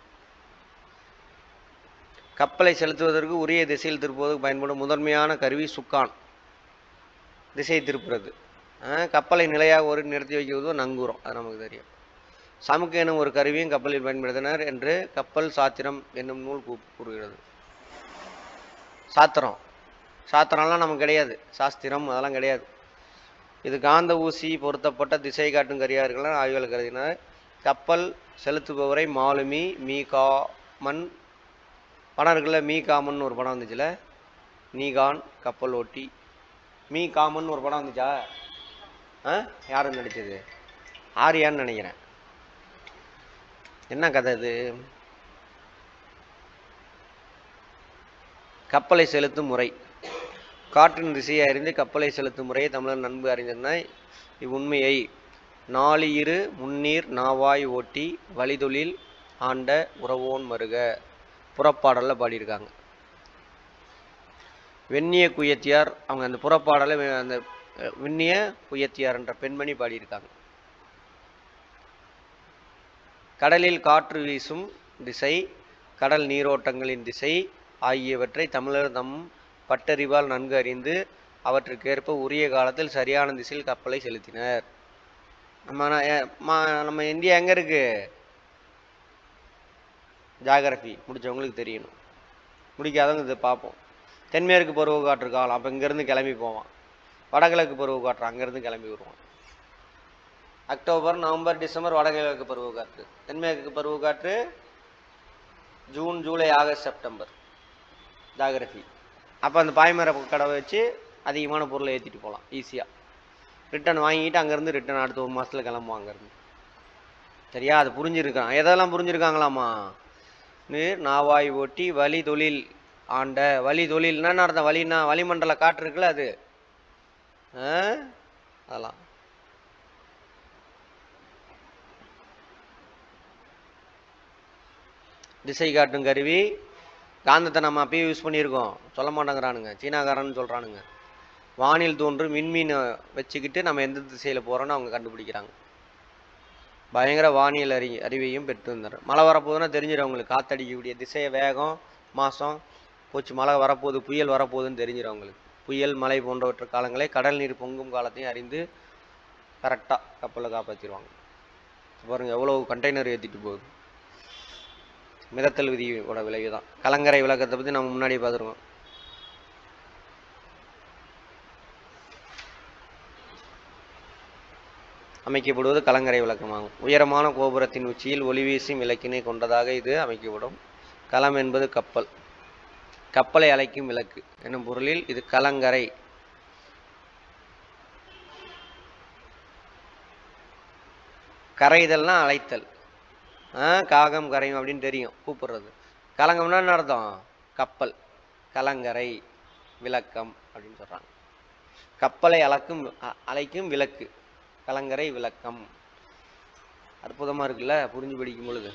கப்பலை செலுத்துவதற்கு உரிய திசையில் திருப்புவதற்கு பயன்படும் முதன்மையான கருவி சுக்கான், திசை திருப்புறது. கப்பலை நிலையாக ஒரு நிறுத்தி வைக்கிறதோ நங்கூரம், அது நமக்கு தெரியும். சமுக்கு எனும் ஒரு கருவியும் கப்பலில் பயன்படுத்தினர் என்று கப்பல் சாத்திரம் என்னும் நூல் கூறுகிறது. சாத்திரம் சாத்திரம்லாம் நமக்கு கிடையாது, சாஸ்திரம் அதெல்லாம் கிடையாது. இது காந்த ஊசி பொருத்தப்பட்ட திசை காட்டும் கருவியார்கள் ஆய்வுகள் கருதினர். கப்பல் செலுத்துபவரை மாலுமி, மீகாமன் படம் இருக்குல்ல, மீ காமன் ஒரு படம் வந்துச்சுல, நீகான் கப்பல் ஓட்டி. மீ காமன் ஒரு படம் வந்துச்சா? ஆ யாரும் நடிச்சது? ஆரியான்னு நினைக்கிறேன். என்ன கதை இது? கப்பலை செலுத்தும் முறை. காற்றின் திசையை அறிந்து கப்பலை செலுத்தும் முறையை தமிழர் நன்கு அறிந்திருந்தால் இவ்வுண்மையை நாளியிரு முன்னீர் நாவாய் ஓட்டி வழிதொழில் ஆண்ட உறவோன் மருக புறப்பாடலில் பாடியிருக்காங்க. வெண்ணிய குயத்தியார் அவங்க அந்த புறப்பாடலை அந்த வெண்ணிய குயத்தியார் என்ற பெண்மணி பாடியிருக்காங்க. கடலில் காற்று வீசும் திசை, கடல் நீரோட்டங்களின் திசை ஆகியவற்றை தமிழர் தம் பட்டறிவால் நன்கு அறிந்து அவற்றுக்கேற்ப உரிய காலத்தில் சரியான திசையில் கப்பலை செலுத்தினர். நம்ம ந- எ- மா- நம்ம இந்தியா எங்க இருக்கு? ஜாகிரபி முடிச்சவங்களுக்கு தெரியணும், முடிக்காதவங்க இதை பார்ப்போம். தென்மேற்கு பருவ காற்று காலம், அப்போ இங்கேருந்து கிளம்பி போவான். வடகிழக்கு பருவ காற்று அங்கேருந்து கிளம்பி வருவான். அக்டோபர் நவம்பர் டிசம்பர் வடகிழக்கு பருவ காற்று. தென்மேற்கு பருவ காற்று June July August September. Geography. அப்போ அந்த பாய்மர கடவை வச்சு அதிகமான பொருளை ஏற்றிட்டு போகலாம் ஈஸியாக. ரிட்டன் வாங்கிட்டு அங்கேருந்து ரிட்டன் அடுத்த ஒரு மாதத்தில் கிளம்புவோம் அங்கேருந்து. சரியா? அது புரிஞ்சிருக்கான். எதெல்லாம் புரிஞ்சிருக்காங்களாமா? நீர் நாவாய் ஓட்டி வழி தொழில் ஆண்ட. வழி தொழில்னா என்ன அர்த்தம்? வழின்னா வளிமண்டல காற்று இருக்குல்ல அது. ஆ? அதெல்லாம் திசை காட்டும் கருவி. காந்தத்தை நம்ம அப்பயே யூஸ் பண்ணியிருக்கோம், சொல்ல மாட்டேங்கிறானுங்க, சீனாக்காரன்னு சொல்கிறானுங்க. வானில் தோன்றும் விண்மீன் வச்சுக்கிட்டு நம்ம எந்த திசையில் போகிறோன்னு அவங்க கண்டுபிடிக்கிறாங்க. பயங்கர வானியல் அறி அறிவையும் பெற்று வந்தார். மழை வரப்போகுதுன்னா தெரிஞ்சிடும் அவங்களுக்கு. காத்தடிக்கக்கூடிய திசையை, வேகம், மாதம் போச்சு, மழை வரப்போகுது, புயல் வரப்போகுதுன்னு தெரிஞ்சிடும் அவங்களுக்கு. புயல் மழை போன்றவற்ற காலங்களை, கடல் நீர் பொங்கும் காலத்தையும் அறிந்து கரெக்டாக கப்பலை காப்பாற்றிடுவாங்க. பாருங்கள் எவ்வளோ கண்டெய்னர் ஏற்றிட்டு போகுது. மிதத்தல் விதியோட விளைவு தான். கலங்கரை விளக்கத்தை பற்றி நம்ம முன்னாடி பார்த்துருக்கோம். அமைக்கப்படுவது கலங்கரை விளக்கமாகும். உயரமான கோபுரத்தின் உச்சியில் ஒளி வீசும் விளக்கினை கொண்டதாக இது அமைக்கப்படும். களம் என்பது கப்பல், கப்பலை அழைக்கும் விளக்கு என்னும் பொருளில் இது கலங்கரை. கரைதல்னா அழைத்தல். காகம் கரையும் அப்படின்னு தெரியும், கூப்பிடுறது. கலங்கம்னா என்ன அர்த்தம்? கப்பல். கலங்கரை விளக்கம் அப்படின்னு சொல்றாங்க. கப்பலை அழைக்கும் அழைக்கும் விளக்கு, கலங்கரை விளக்கம். அற்புதமா இருக்குல்ல புரிஞ்சு படிக்கும் பொழுது.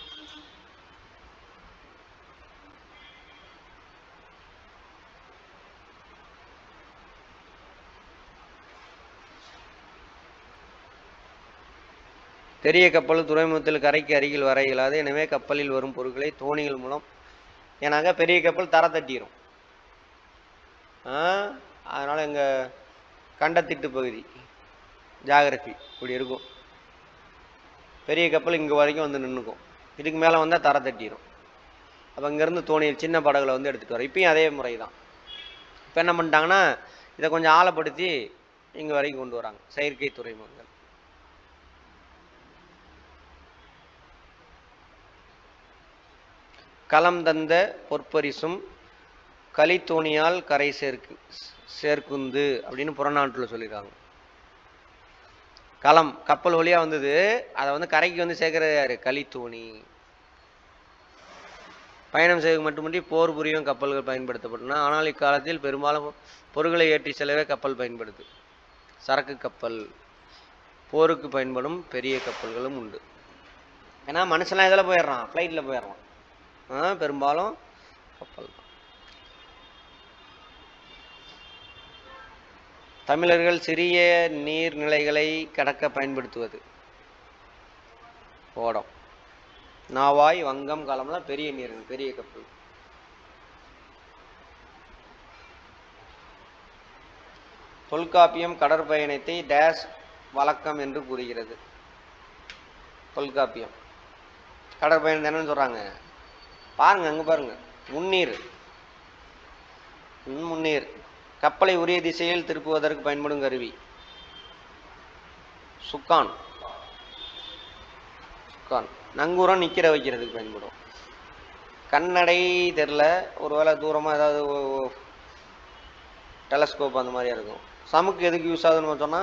பெரிய கப்பல் துறைமுகத்தில் கரைக்கு அருகில் வர இயலாது. எனவே கப்பலில் வரும் பொருட்களை தோணிகள் மூலம், ஏன்னாங்க பெரிய கப்பல் தர தட்டிடும். அதனால எங்க கண்டத்திட்டு பகுதி ஜாகிரபி இப்படி இருக்கும். பெரிய கப்பல் இங்கே வரைக்கும் வந்து நின்றுக்கும், இதுக்கு மேலே வந்தால் தர தட்டிடும். அப்போ இங்கேருந்து தோணியில் சின்ன படகுல வந்து எடுத்துகிட்டு வரோம். இப்பயும் அதே முறை தான். இப்போ என்ன பண்ணிட்டாங்கன்னா இதை கொஞ்சம் ஆழப்படுத்தி இங்கே வரைக்கும் கொண்டு வராங்க, செயற்கை துறைமுகங்கள். களம் தந்த பொற்பரிசும் களித்தோணியால் கரை சேர்க்கு சேர்க்குந்து அப்படின்னு புறநானூற்றில் சொல்லியிருக்காங்க. களம் கப்பல் வழியா வந்தது, அதை வந்து கரைக்கு வந்து சேர்க்கிறது யாரு? களித்தோணி. பயணம் செய்வது மட்டுமின்றி போர் புரியும் கப்பல்கள் பயன்படுத்தப்பட்டன. ஆனால் இக்காலத்தில் பெரும்பாலும் பொருட்களை ஏற்றி செல்லவே கப்பல் பயன்படுது. சரக்கு கப்பல், போருக்கு பயன்படும் பெரிய கப்பல்களும் உண்டு. ஏன்னா மனுஷன்லாம் இதில் போயிடுறான், ஃப்ளைட்டில் போயிடுறான். பெரும்பாலும் கப்பல் தான். தமிழர்கள் சிறிய நீர்நிலைகளை கடக்க பயன்படுத்துவது ஓடம். நாவாய், வங்கம், காலம்லாம் பெரிய நீர், பெரிய கப்பல். தொல்காப்பியம் கடற்பயணத்தை டேஷ் வழக்கம் என்று கூறுகிறது. தொல்காப்பியம் கடற்பயணம் என்னன்னு சொல்றாங்க பாருங்க, அங்க பாருங்க. முன்னீர், முன்னீர் கப்பலை உரிய திசையில் திருப்புவதற்கு பயன்படும் கருவி. சுக்கான், சுக்கான் நங்கூரம் நிக்கிற வைக்கிறதுக்கு பயன்படும். கண்ணடை தெரில, ஒருவேளை தூரமா ஏதாவது டெலஸ்கோப் அந்த மாதிரியா இருக்கும். சமுக்கு எதுக்கு யூஸ் ஆகுதுன்னு சொன்னா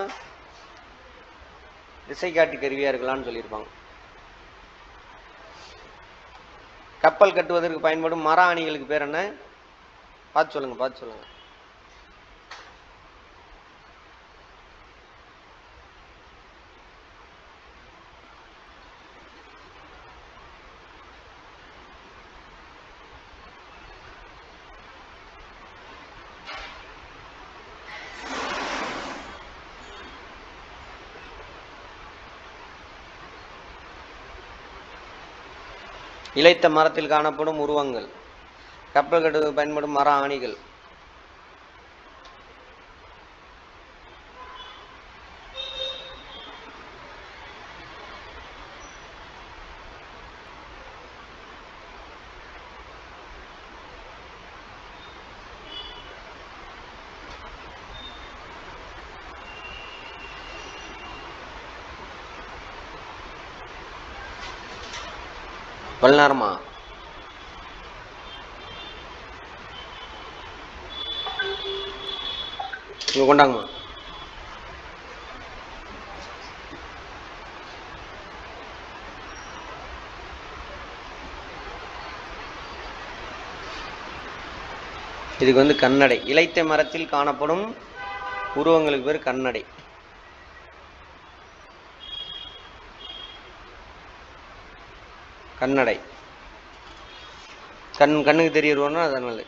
திசை காட்டி கருவியா இருக்கலாம்னு சொல்லியிருப்பாங்க. கப்பல் கட்டுவதற்கு பயன்படும் மர ஆணிகளுக்கு பேர் என்ன? பார்த்து சொல்லுங்க, பார்த்து சொல்லுங்க. இளைத்த மரத்தில் காணப்படும் உருவங்கள். கப்பல் கட்டுவதற்கு பயன்படும் மர ஆணிகள். இவ்வளோ நேரமா? இங்கே கொண்டாங்கம்மா. இதுக்கு வந்து கண்ணடை. இலைத்த மரத்தில் காணப்படும் உருவங்களுக்கு பேர் கண்ணடை. கண்ணடை கண் கண்ணுக்கு தெரியறோன்னா அதனால.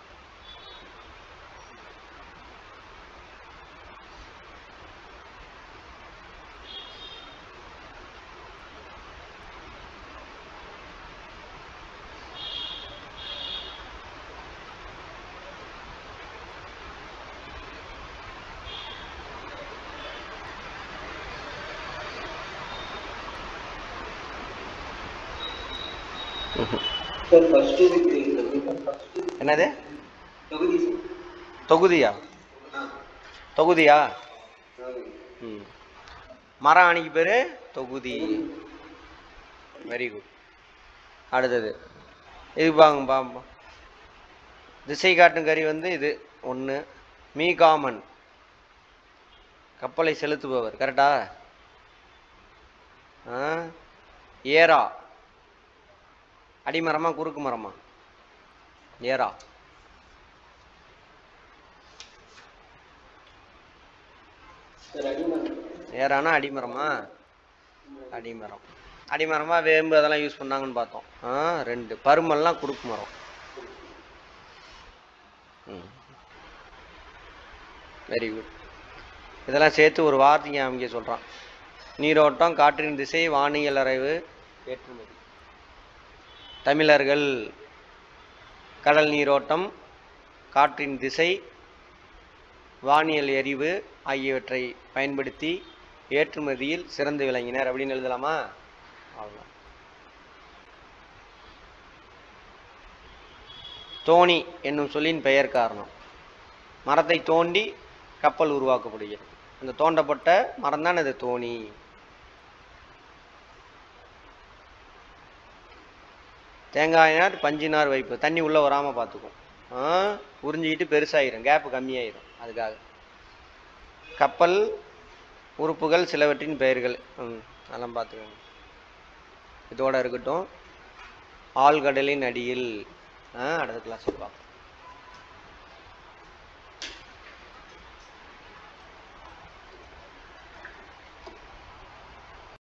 என்னது தொகுதியா? தொகுதியா? ம். மரம் அணிக்கு பேரு தொகுதி. Very good. அடுத்தது இது பாங்க பாம்பா. திசை காட்டும் கருவி வந்து இது ஒன்று. மீகாமன் கப்பலை செலுத்துபவர். கரெக்டா? ஏரா அடிமரமா குறுக்கு மரமா? ஏரா. ஏரானா அடிமரமா? அடிமரம். அடிமரமா வேம்பு அதெல்லாம் யூஸ் பண்ணாங்கன்னு பார்த்தோம். ஆ ரெண்டு. பருமல்லாம் குறுக்கு மரம். Very good. இதெல்லாம் சேர்த்து ஒரு வார்த்தைங்க அவங்க சொல்றான். நீரோட்டம், காற்றின் திசை, வானியல் அறைவு, ஏற்றுமதி. தமிழர்கள் கடல் நீரோட்டம், காற்றின் திசை, வானியல் எரிவு ஆகியவற்றை பயன்படுத்தி ஏற்றுமதியில் சிறந்து விளங்கினர் அப்படின்னு எழுதலாமா? அவ்வளோ. தோணி என்னும் சொல்லின் பெயர் காரணம். மரத்தை தோண்டி கப்பல் உருவாக்கப்படுகிறது. அந்த தோண்டப்பட்ட மரம் தான் அது தோணி. தேங்காய்நார் பஞ்சினார் வைப்பு. தண்ணி உள்ள வராம பார்த்துக்கும். உறிஞ்சிக்கிட்டு பெருசாயிரும், கேப்பு கம்மியாயிரும். அதுக்காக கப்பல் உறுப்புகள் சிலவற்றின் பெயர்கள் அதெல்லாம் பார்த்துக்கோங்க. இதோட இருக்கட்டும். ஆழ்கடலின் அடியில் அடுத்த கிளாஸ் பார்ப்போம்.